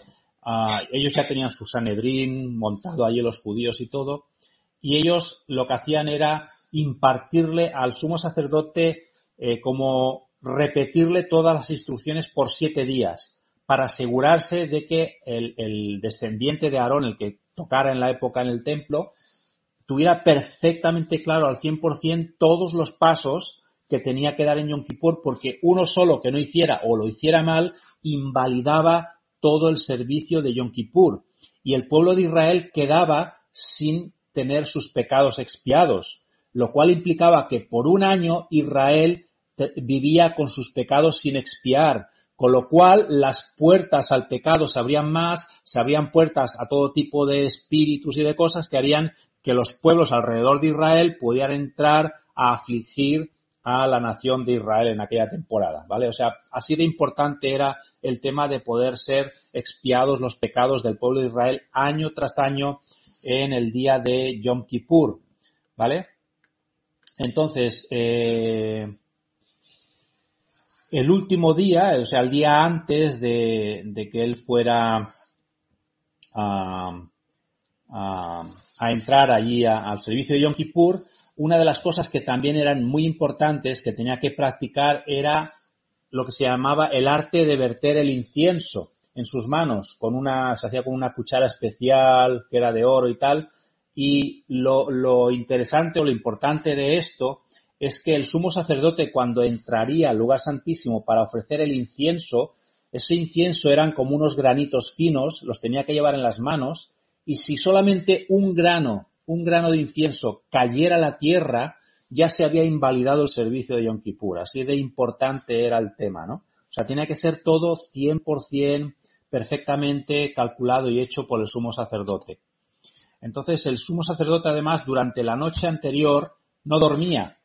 uh, ellos ya tenían su Sanedrín montado allí los judíos y todo, y ellos lo que hacían era impartirle al sumo sacerdote eh, como repetirle todas las instrucciones por siete días para asegurarse de que el, el descendiente de Aarón, el que tocara en la época en el templo, tuviera perfectamente claro al cien por ciento todos los pasos que tenía que dar en Yom Kippur, porque uno solo que no hiciera o lo hiciera mal invalidaba todo el servicio de Yom Kippur y el pueblo de Israel quedaba sin tener sus pecados expiados, lo cual implicaba que por un año Israel vivía con sus pecados sin expiar, con lo cual las puertas al pecado se abrían más, se abrían puertas a todo tipo de espíritus y de cosas que harían que los pueblos alrededor de Israel pudieran entrar a afligir a la nación de Israel en aquella temporada, ¿vale? O sea, así de importante era el tema de poder ser expiados los pecados del pueblo de Israel año tras año en el día de Yom Kippur, ¿vale? Entonces, eh, el último día, o sea, el día antes de, de que él fuera a, a, a entrar allí a, al servicio de Yom Kippur, una de las cosas que también eran muy importantes que tenía que practicar era lo que se llamaba el arte de verter el incienso en sus manos, con una, se hacía con una cuchara especial que era de oro y tal, y lo, lo interesante o lo importante de esto es que el sumo sacerdote cuando entraría al lugar santísimo para ofrecer el incienso, ese incienso eran como unos granitos finos, los tenía que llevar en las manos, y si solamente un grano, un grano de incienso cayera a la tierra, ya se había invalidado el servicio de Yom Kippur. Así de importante era el tema, ¿no? O sea, tenía que ser todo cien por ciento perfectamente calculado y hecho por el sumo sacerdote. Entonces, el sumo sacerdote, además, durante la noche anterior no dormía.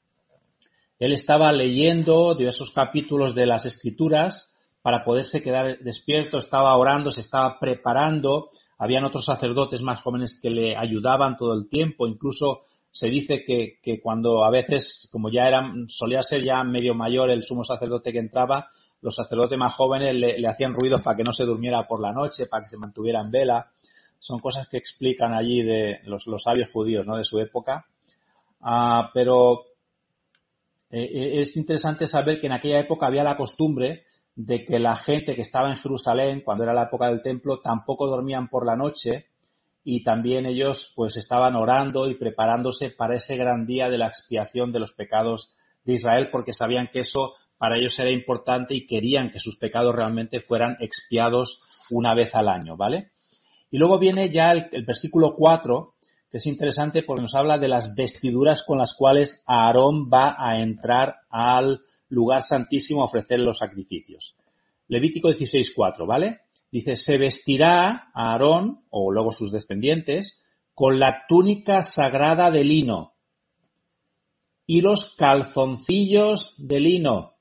Él estaba leyendo diversos capítulos de las Escrituras para poderse quedar despierto, estaba orando, se estaba preparando. Habían otros sacerdotes más jóvenes que le ayudaban todo el tiempo. Incluso se dice que, que cuando a veces, como ya era, solía ser ya medio mayor el sumo sacerdote que entraba, los sacerdotes más jóvenes le, le hacían ruidos para que no se durmiera por la noche, para que se mantuviera en vela. Son cosas que explican allí de los, los sabios judíos, ¿no?, de su época. Ah, pero eh, es interesante saber que en aquella época había la costumbre de que la gente que estaba en Jerusalén, cuando era la época del templo, tampoco dormían por la noche y también ellos pues estaban orando y preparándose para ese gran día de la expiación de los pecados de Israel, porque sabían que eso para ellos era importante y querían que sus pecados realmente fueran expiados una vez al año, ¿vale? Y luego viene ya el, el versículo cuatro, que es interesante porque nos habla de las vestiduras con las cuales Aarón va a entrar al lugar santísimo a ofrecer los sacrificios. Levítico dieciséis cuatro, ¿vale? Dice, se vestirá a Aarón, o luego sus descendientes, con la túnica sagrada de lino y los calzoncillos de lino.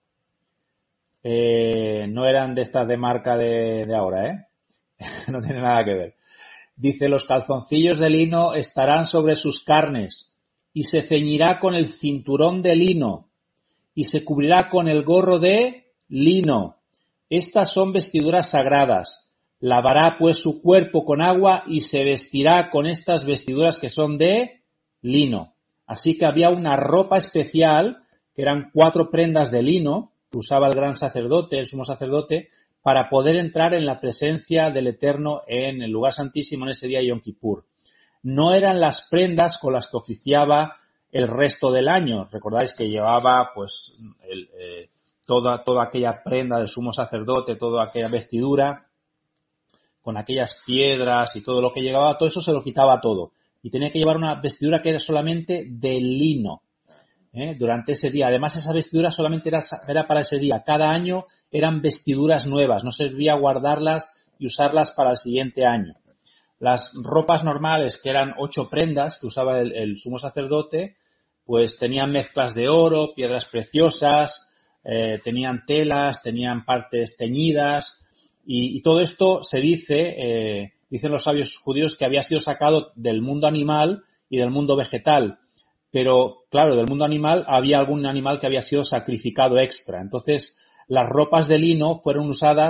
Eh, no eran de estas de marca de, de ahora, ¿eh? No tiene nada que ver. Dice, los calzoncillos de lino estarán sobre sus carnes y se ceñirá con el cinturón de lino y se cubrirá con el gorro de lino. Estas son vestiduras sagradas. Lavará pues su cuerpo con agua y se vestirá con estas vestiduras que son de lino. Así que había una ropa especial, que eran cuatro prendas de lino, que usaba el gran sacerdote, el sumo sacerdote, para poder entrar en la presencia del Eterno en el lugar santísimo en ese día Yom Kippur. No eran las prendas con las que oficiaba el resto del año. Recordáis que llevaba pues el, eh, toda, toda aquella prenda del sumo sacerdote, toda aquella vestidura, con aquellas piedras y todo lo que llevaba, todo eso se lo quitaba todo. Y tenía que llevar una vestidura que era solamente de lino, ¿eh? Durante ese día. Además, esa vestidura solamente era, era para ese día. Cada año eran vestiduras nuevas. No servía guardarlas y usarlas para el siguiente año. Las ropas normales, que eran ocho prendas que usaba el, el sumo sacerdote, pues tenían mezclas de oro, piedras preciosas, eh, tenían telas, tenían partes teñidas, y, y todo esto se dice, eh, dicen los sabios judíos, que había sido sacado del mundo animal y del mundo vegetal. Pero, claro, del mundo animal había algún animal que había sido sacrificado extra. Entonces, las ropas de lino fueron usadas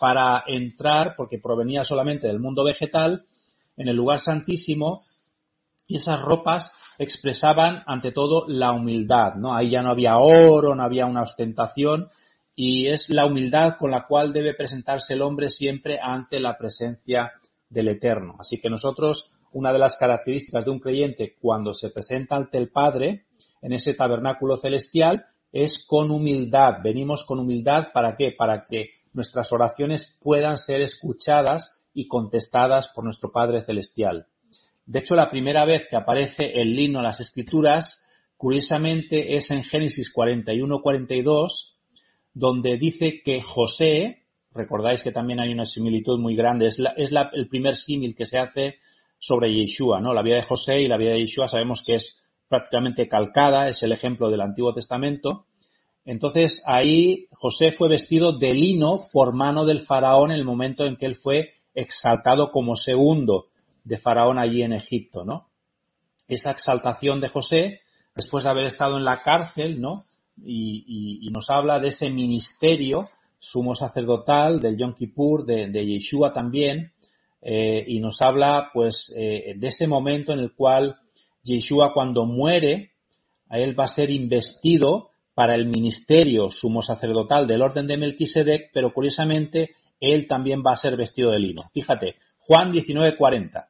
para entrar, porque provenía solamente del mundo vegetal, en el lugar santísimo, y esas ropas expresaban ante todo la humildad, ¿no? Ahí ya no había oro, no había una ostentación, y es la humildad con la cual debe presentarse el hombre siempre ante la presencia del Eterno. Así que nosotros, una de las características de un creyente cuando se presenta ante el Padre, en ese tabernáculo celestial, es con humildad. Venimos con humildad, ¿para qué? Para que nuestras oraciones puedan ser escuchadas y contestadas por nuestro Padre celestial. De hecho, la primera vez que aparece el lino en las Escrituras, curiosamente, es en Génesis cuarenta y uno cuarenta y dos, donde dice que José, recordáis que también hay una similitud muy grande, es, la, es la, el primer símil que se hace sobre Yeshua, ¿no? La vida de José y la vida de Yeshua sabemos que es prácticamente calcada, es el ejemplo del Antiguo Testamento. Entonces, ahí José fue vestido de lino por mano del faraón en el momento en que él fue exaltado como segundo de faraón allí en Egipto, ¿no? Esa exaltación de José, después de haber estado en la cárcel, ¿no? Y, y, y nos habla de ese ministerio sumo sacerdotal del Yom Kippur, de, de Yeshua también, eh, y nos habla pues eh, de ese momento en el cual Yeshua, cuando muere, a él va a ser investido para el ministerio sumo sacerdotal del orden de Melquisedec, pero curiosamente él también va a ser vestido de lino. Fíjate, Juan diecinueve cuarenta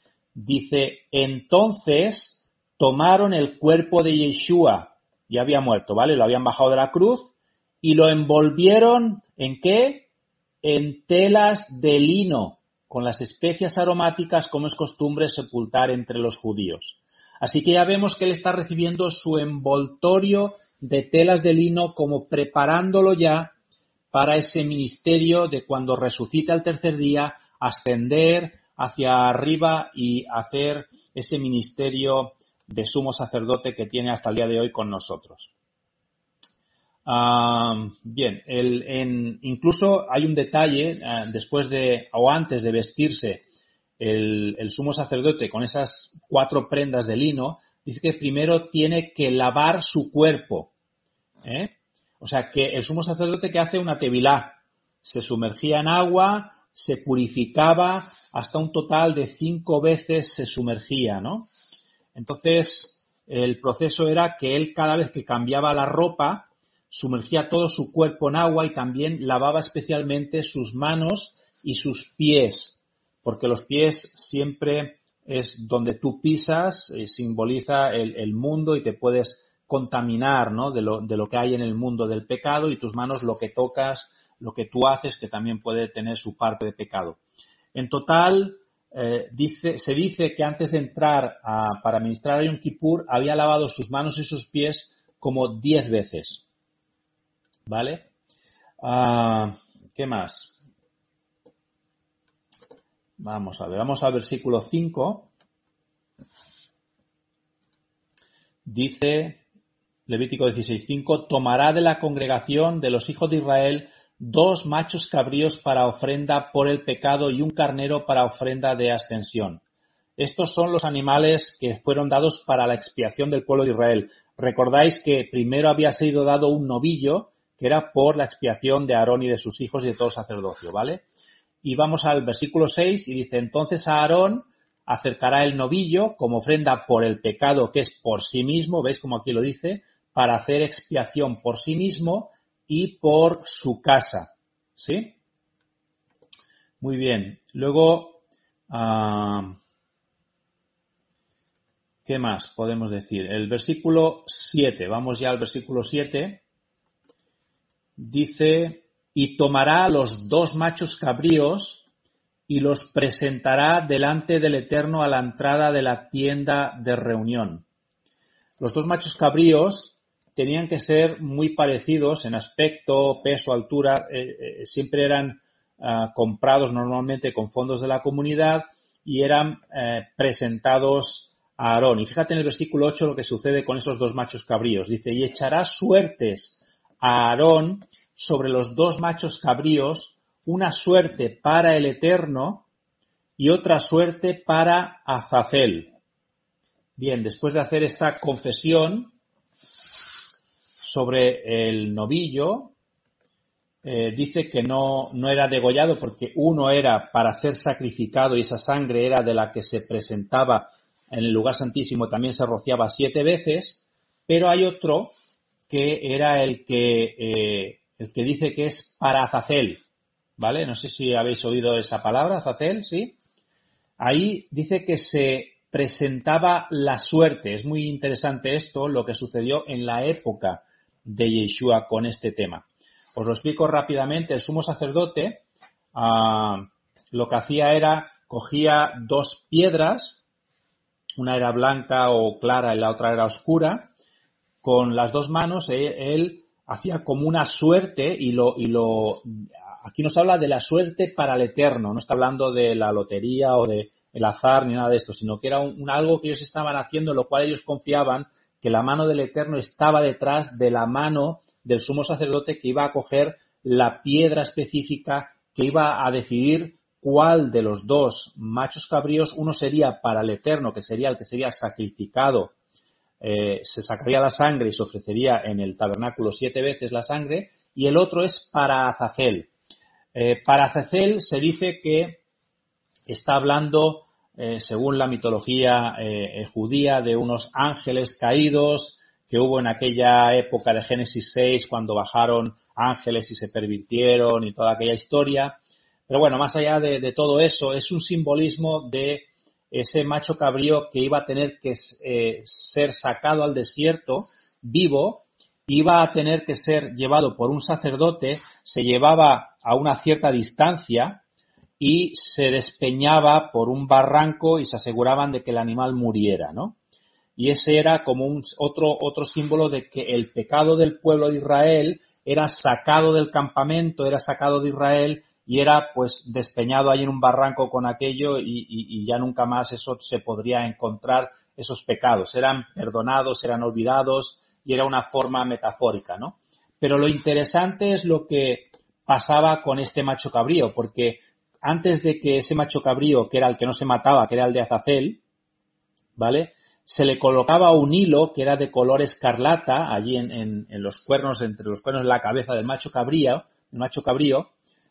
dice: entonces tomaron el cuerpo de Yeshua, ya había muerto, ¿vale? Lo habían bajado de la cruz y lo envolvieron, ¿en qué? En telas de lino, con las especias aromáticas como es costumbre sepultar entre los judíos. Así que ya vemos que él está recibiendo su envoltorio de telas de lino como preparándolo ya para ese ministerio de cuando resucita el tercer día, ascender hacia arriba y hacer ese ministerio de sumo sacerdote que tiene hasta el día de hoy con nosotros. Uh, bien, el, en, incluso hay un detalle, uh, después de o antes de vestirse el, el sumo sacerdote con esas cuatro prendas de lino, dice que primero tiene que lavar su cuerpo, ¿eh? O sea que el sumo sacerdote que hace una tevilá, se sumergía en agua, se purificaba, hasta un total de cinco veces se sumergía, ¿no? Entonces, el proceso era que él cada vez que cambiaba la ropa, sumergía todo su cuerpo en agua y también lavaba especialmente sus manos y sus pies, porque los pies siempre es donde tú pisas, eh, simboliza el, el mundo y te puedes contaminar, ¿no? de, lo, de lo que hay en el mundo del pecado, y tus manos lo que tocas, lo que tú haces, que también puede tener su parte de pecado. En total, eh, dice, se dice que antes de entrar a, para ministrar a Yom Kippur había lavado sus manos y sus pies como diez veces. ¿Vale? Uh, ¿Qué más? Vamos a ver, vamos al versículo cinco. Dice Levítico dieciséis cinco: tomará de la congregación de los hijos de Israel dos machos cabríos para ofrenda por el pecado y un carnero para ofrenda de ascensión. Estos son los animales que fueron dados para la expiación del pueblo de Israel. Recordáis que primero había sido dado un novillo, que era por la expiación de Aarón y de sus hijos y de todo el sacerdocio, ¿vale? Y vamos al versículo seis y dice: entonces a Aarón acercará el novillo como ofrenda por el pecado, que es por sí mismo, ¿veis como aquí lo dice? Para hacer expiación por sí mismo y por su casa, ¿sí? Muy bien. Luego, uh, ¿qué más podemos decir? El versículo siete, vamos ya al versículo siete. Dice: y tomará los dos machos cabríos y los presentará delante del Eterno a la entrada de la tienda de reunión. Los dos machos cabríos tenían que ser muy parecidos en aspecto, peso, altura, eh, eh, siempre eran eh, comprados normalmente con fondos de la comunidad y eran eh, presentados a Aarón. Y fíjate en el versículo ocho lo que sucede con esos dos machos cabríos. Dice: y echará suertes a Aarón sobre los dos machos cabríos, una suerte para el Eterno y otra suerte para Azazel. Bien, después de hacer esta confesión sobre el novillo, eh, dice que no, no era degollado porque uno era para ser sacrificado y esa sangre era de la que se presentaba en el lugar santísimo, también se rociaba siete veces, pero hay otro que era el que, eh, el que dice que es para Azazel, ¿vale? No sé si habéis oído esa palabra, Azazel, ¿sí? Ahí dice que se presentaba la suerte. Es muy interesante esto, lo que sucedió en la época de Yeshua con este tema. Os lo explico rápidamente. El sumo sacerdote uh, lo que hacía era, cogía dos piedras, una era blanca o clara y la otra era oscura. Con las dos manos él, él hacía como una suerte y lo, y lo aquí nos habla de la suerte para el eterno, no está hablando de la lotería o de el azar ni nada de esto, sino que era un, un algo que ellos estaban haciendo en lo cual ellos confiaban que la mano del eterno estaba detrás de la mano del sumo sacerdote que iba a coger la piedra específica que iba a decidir cuál de los dos machos cabríos, uno sería para el eterno, que sería el que sería sacrificado. Eh, se sacaría la sangre y se ofrecería en el tabernáculo siete veces la sangre, y el otro es para Azazel. Eh, para Azazel se dice que está hablando, eh, según la mitología eh, judía, de unos ángeles caídos que hubo en aquella época de Génesis seis, cuando bajaron ángeles y se pervirtieron y toda aquella historia. Pero bueno, más allá de, de todo eso, es un simbolismo de ese macho cabrío que iba a tener que eh, ser sacado al desierto vivo, iba a tener que ser llevado por un sacerdote, se llevaba a una cierta distancia y se despeñaba por un barranco y se aseguraban de que el animal muriera, ¿no? Y ese era como un otro, otro símbolo de que el pecado del pueblo de Israel era sacado del campamento, era sacado de Israel y era pues despeñado ahí en un barranco con aquello y, y, y ya nunca más eso se podría encontrar, esos pecados. Eran perdonados, eran olvidados y era una forma metafórica, ¿no? Pero lo interesante es lo que pasaba con este macho cabrío, porque antes de que ese macho cabrío, que era el que no se mataba, que era el de Azazel, ¿vale?, se le colocaba un hilo que era de color escarlata allí en, en, en los cuernos, entre los cuernos de la cabeza del macho cabrío, el macho cabrío,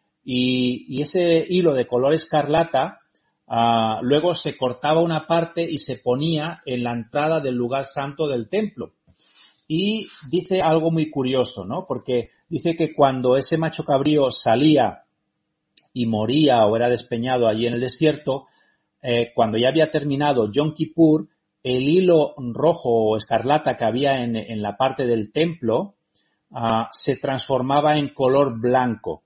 y, y ese hilo de color escarlata uh, luego se cortaba una parte y se ponía en la entrada del lugar santo del templo. Y dice algo muy curioso, ¿no? Porque dice que cuando ese macho cabrío salía y moría o era despeñado allí en el desierto, eh, cuando ya había terminado Yom Kippur, el hilo rojo o escarlata que había en, en la parte del templo uh, se transformaba en color blanco.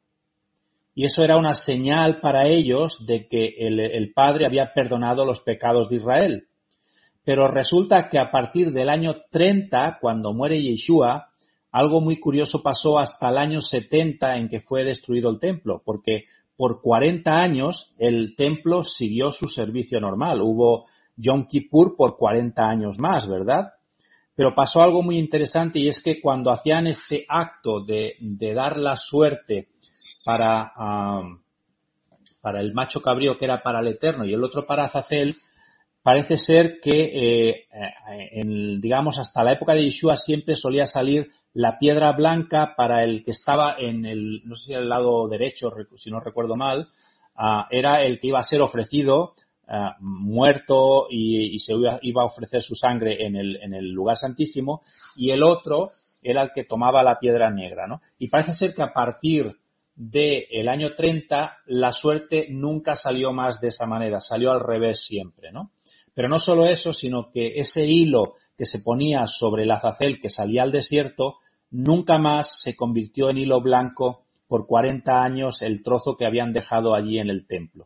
Y eso era una señal para ellos de que el, el Padre había perdonado los pecados de Israel. Pero resulta que a partir del año treinta, cuando muere Yeshua, algo muy curioso pasó hasta el año setenta en que fue destruido el templo, porque por cuarenta años el templo siguió su servicio normal. Hubo Yom Kippur por cuarenta años más, ¿verdad? Pero pasó algo muy interesante y es que cuando hacían este acto de, de dar la suerte para, um, para el macho cabrío, que era para el Eterno, y el otro para Azazel, parece ser que, eh, en, digamos, hasta la época de Yeshua siempre solía salir la piedra blanca para el que estaba en el, no sé si el lado derecho, si no recuerdo mal, uh, era el que iba a ser ofrecido Uh, muerto y, y se iba, iba a ofrecer su sangre en el, en el lugar santísimo, y el otro era el que tomaba la piedra negra, ¿no? Y parece ser que a partir del año treinta la suerte nunca salió más de esa manera, salió al revés siempre, ¿no? Pero no solo eso, sino que ese hilo que se ponía sobre el Azazel que salía al desierto nunca más se convirtió en hilo blanco por cuarenta años, el trozo que habían dejado allí en el templo.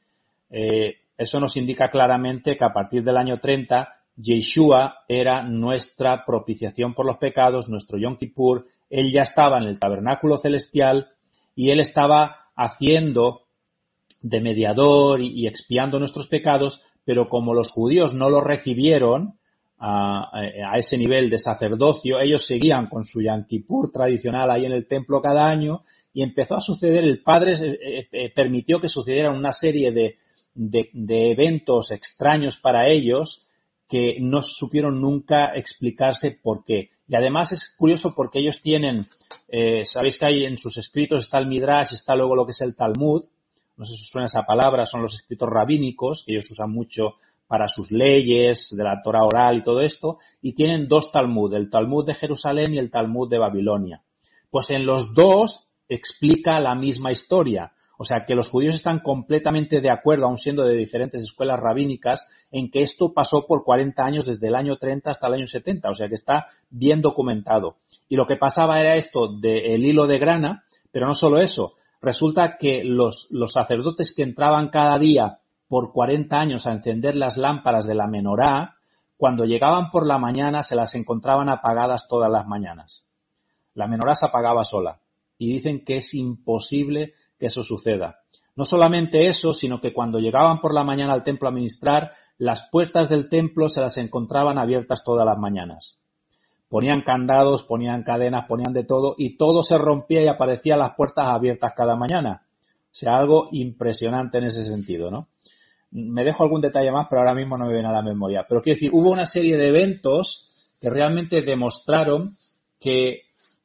Eh, Eso nos indica claramente que a partir del año treinta, Yeshua era nuestra propiciación por los pecados, nuestro Yom Kippur. Él ya estaba en el tabernáculo celestial y él estaba haciendo de mediador y, y expiando nuestros pecados, pero como los judíos no lo recibieron a, a ese nivel de sacerdocio, ellos seguían con su Yom Kippur tradicional ahí en el templo cada año, y empezó a suceder, el Padre eh, eh, permitió que sucedieran una serie de De, de eventos extraños para ellos que no supieron nunca explicarse por qué. Y además es curioso porque ellos tienen eh, sabéis que hay en sus escritos está el Midrash, está luego lo que es el Talmud, no sé si os suena esa palabra, son los escritos rabínicos, que ellos usan mucho para sus leyes, de la Torah oral y todo esto, y tienen dos Talmud, el Talmud de Jerusalén y el Talmud de Babilonia. Pues en los dos explica la misma historia. O sea, que los judíos están completamente de acuerdo, aun siendo de diferentes escuelas rabínicas, en que esto pasó por cuarenta años, desde el año treinta hasta el año setenta. O sea, que está bien documentado. Y lo que pasaba era esto del hilo de grana, pero no solo eso. Resulta que los, los sacerdotes que entraban cada día por cuarenta años a encender las lámparas de la menorá, cuando llegaban por la mañana se las encontraban apagadas todas las mañanas. La menorá se apagaba sola. Y dicen que es imposible que eso suceda. No solamente eso, sino que cuando llegaban por la mañana al templo a ministrar, las puertas del templo se las encontraban abiertas todas las mañanas. Ponían candados, ponían cadenas, ponían de todo, y todo se rompía y aparecían las puertas abiertas cada mañana. O sea, algo impresionante en ese sentido, ¿no? Me dejo algún detalle más, pero ahora mismo no me viene a la memoria. Pero quiero decir, hubo una serie de eventos que realmente demostraron que,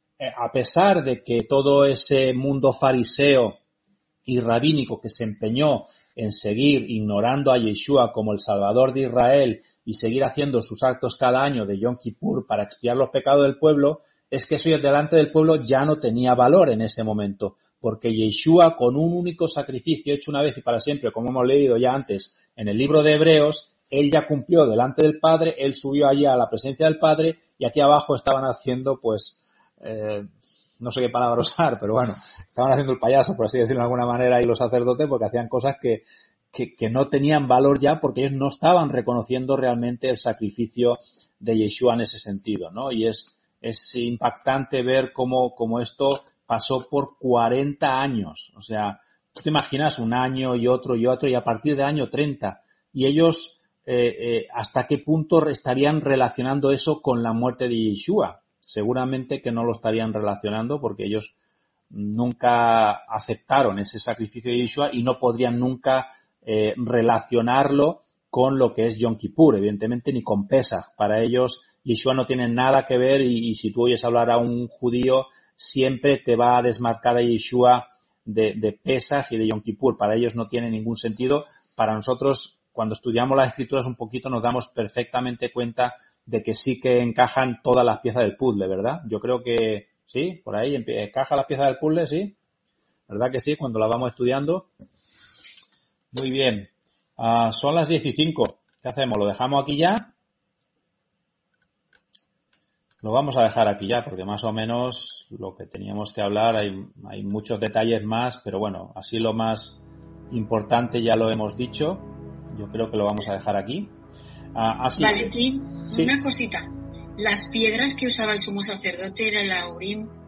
a pesar de que todo ese mundo fariseo y rabínico que se empeñó en seguir ignorando a Yeshua como el Salvador de Israel y seguir haciendo sus actos cada año de Yom Kippur para expiar los pecados del pueblo, es que eso delante del pueblo ya no tenía valor en ese momento, porque Yeshua, con un único sacrificio hecho una vez y para siempre, como hemos leído ya antes en el libro de Hebreos, él ya cumplió delante del Padre, él subió allí a la presencia del Padre, y aquí abajo estaban haciendo, pues, eh, no sé qué palabra usar, pero bueno, estaban haciendo el payaso, por así decirlo de alguna manera, y los sacerdotes, porque hacían cosas que, que, que no tenían valor ya, porque ellos no estaban reconociendo realmente el sacrificio de Yeshua en ese sentido, ¿no? Y es, es impactante ver cómo, cómo esto pasó por cuarenta años. O sea, tú te imaginas un año y otro y otro, y a partir del año treinta, y ellos eh, eh, hasta qué punto estarían relacionando eso con la muerte de Yeshua. Seguramente que no lo estarían relacionando, porque ellos nunca aceptaron ese sacrificio de Yeshua y no podrían nunca eh, relacionarlo con lo que es Yom Kippur, evidentemente, ni con Pesaj. Para ellos Yeshua no tiene nada que ver, y, y si tú oyes hablar a un judío, siempre te va a desmarcar a Yeshua de, de Pesaj y de Yom Kippur. Para ellos no tiene ningún sentido. Para nosotros, cuando estudiamos las Escrituras un poquito, nos damos perfectamente cuenta de que sí que encajan todas las piezas del puzzle, ¿verdad? Yo creo que sí, por ahí encaja las piezas del puzzle, sí. ¿Verdad que sí? Cuando las vamos estudiando. Muy bien. Uh, son las diez y cinco. ¿Qué hacemos? ¿Lo dejamos aquí ya? Lo vamos a dejar aquí ya, porque más o menos lo que teníamos que hablar, hay, hay muchos detalles más, pero bueno, así lo más importante ya lo hemos dicho. Yo creo que lo vamos a dejar aquí. Ah, así Valentín, que, una sí. cosita. Las piedras que usaba el sumo sacerdote era la Urim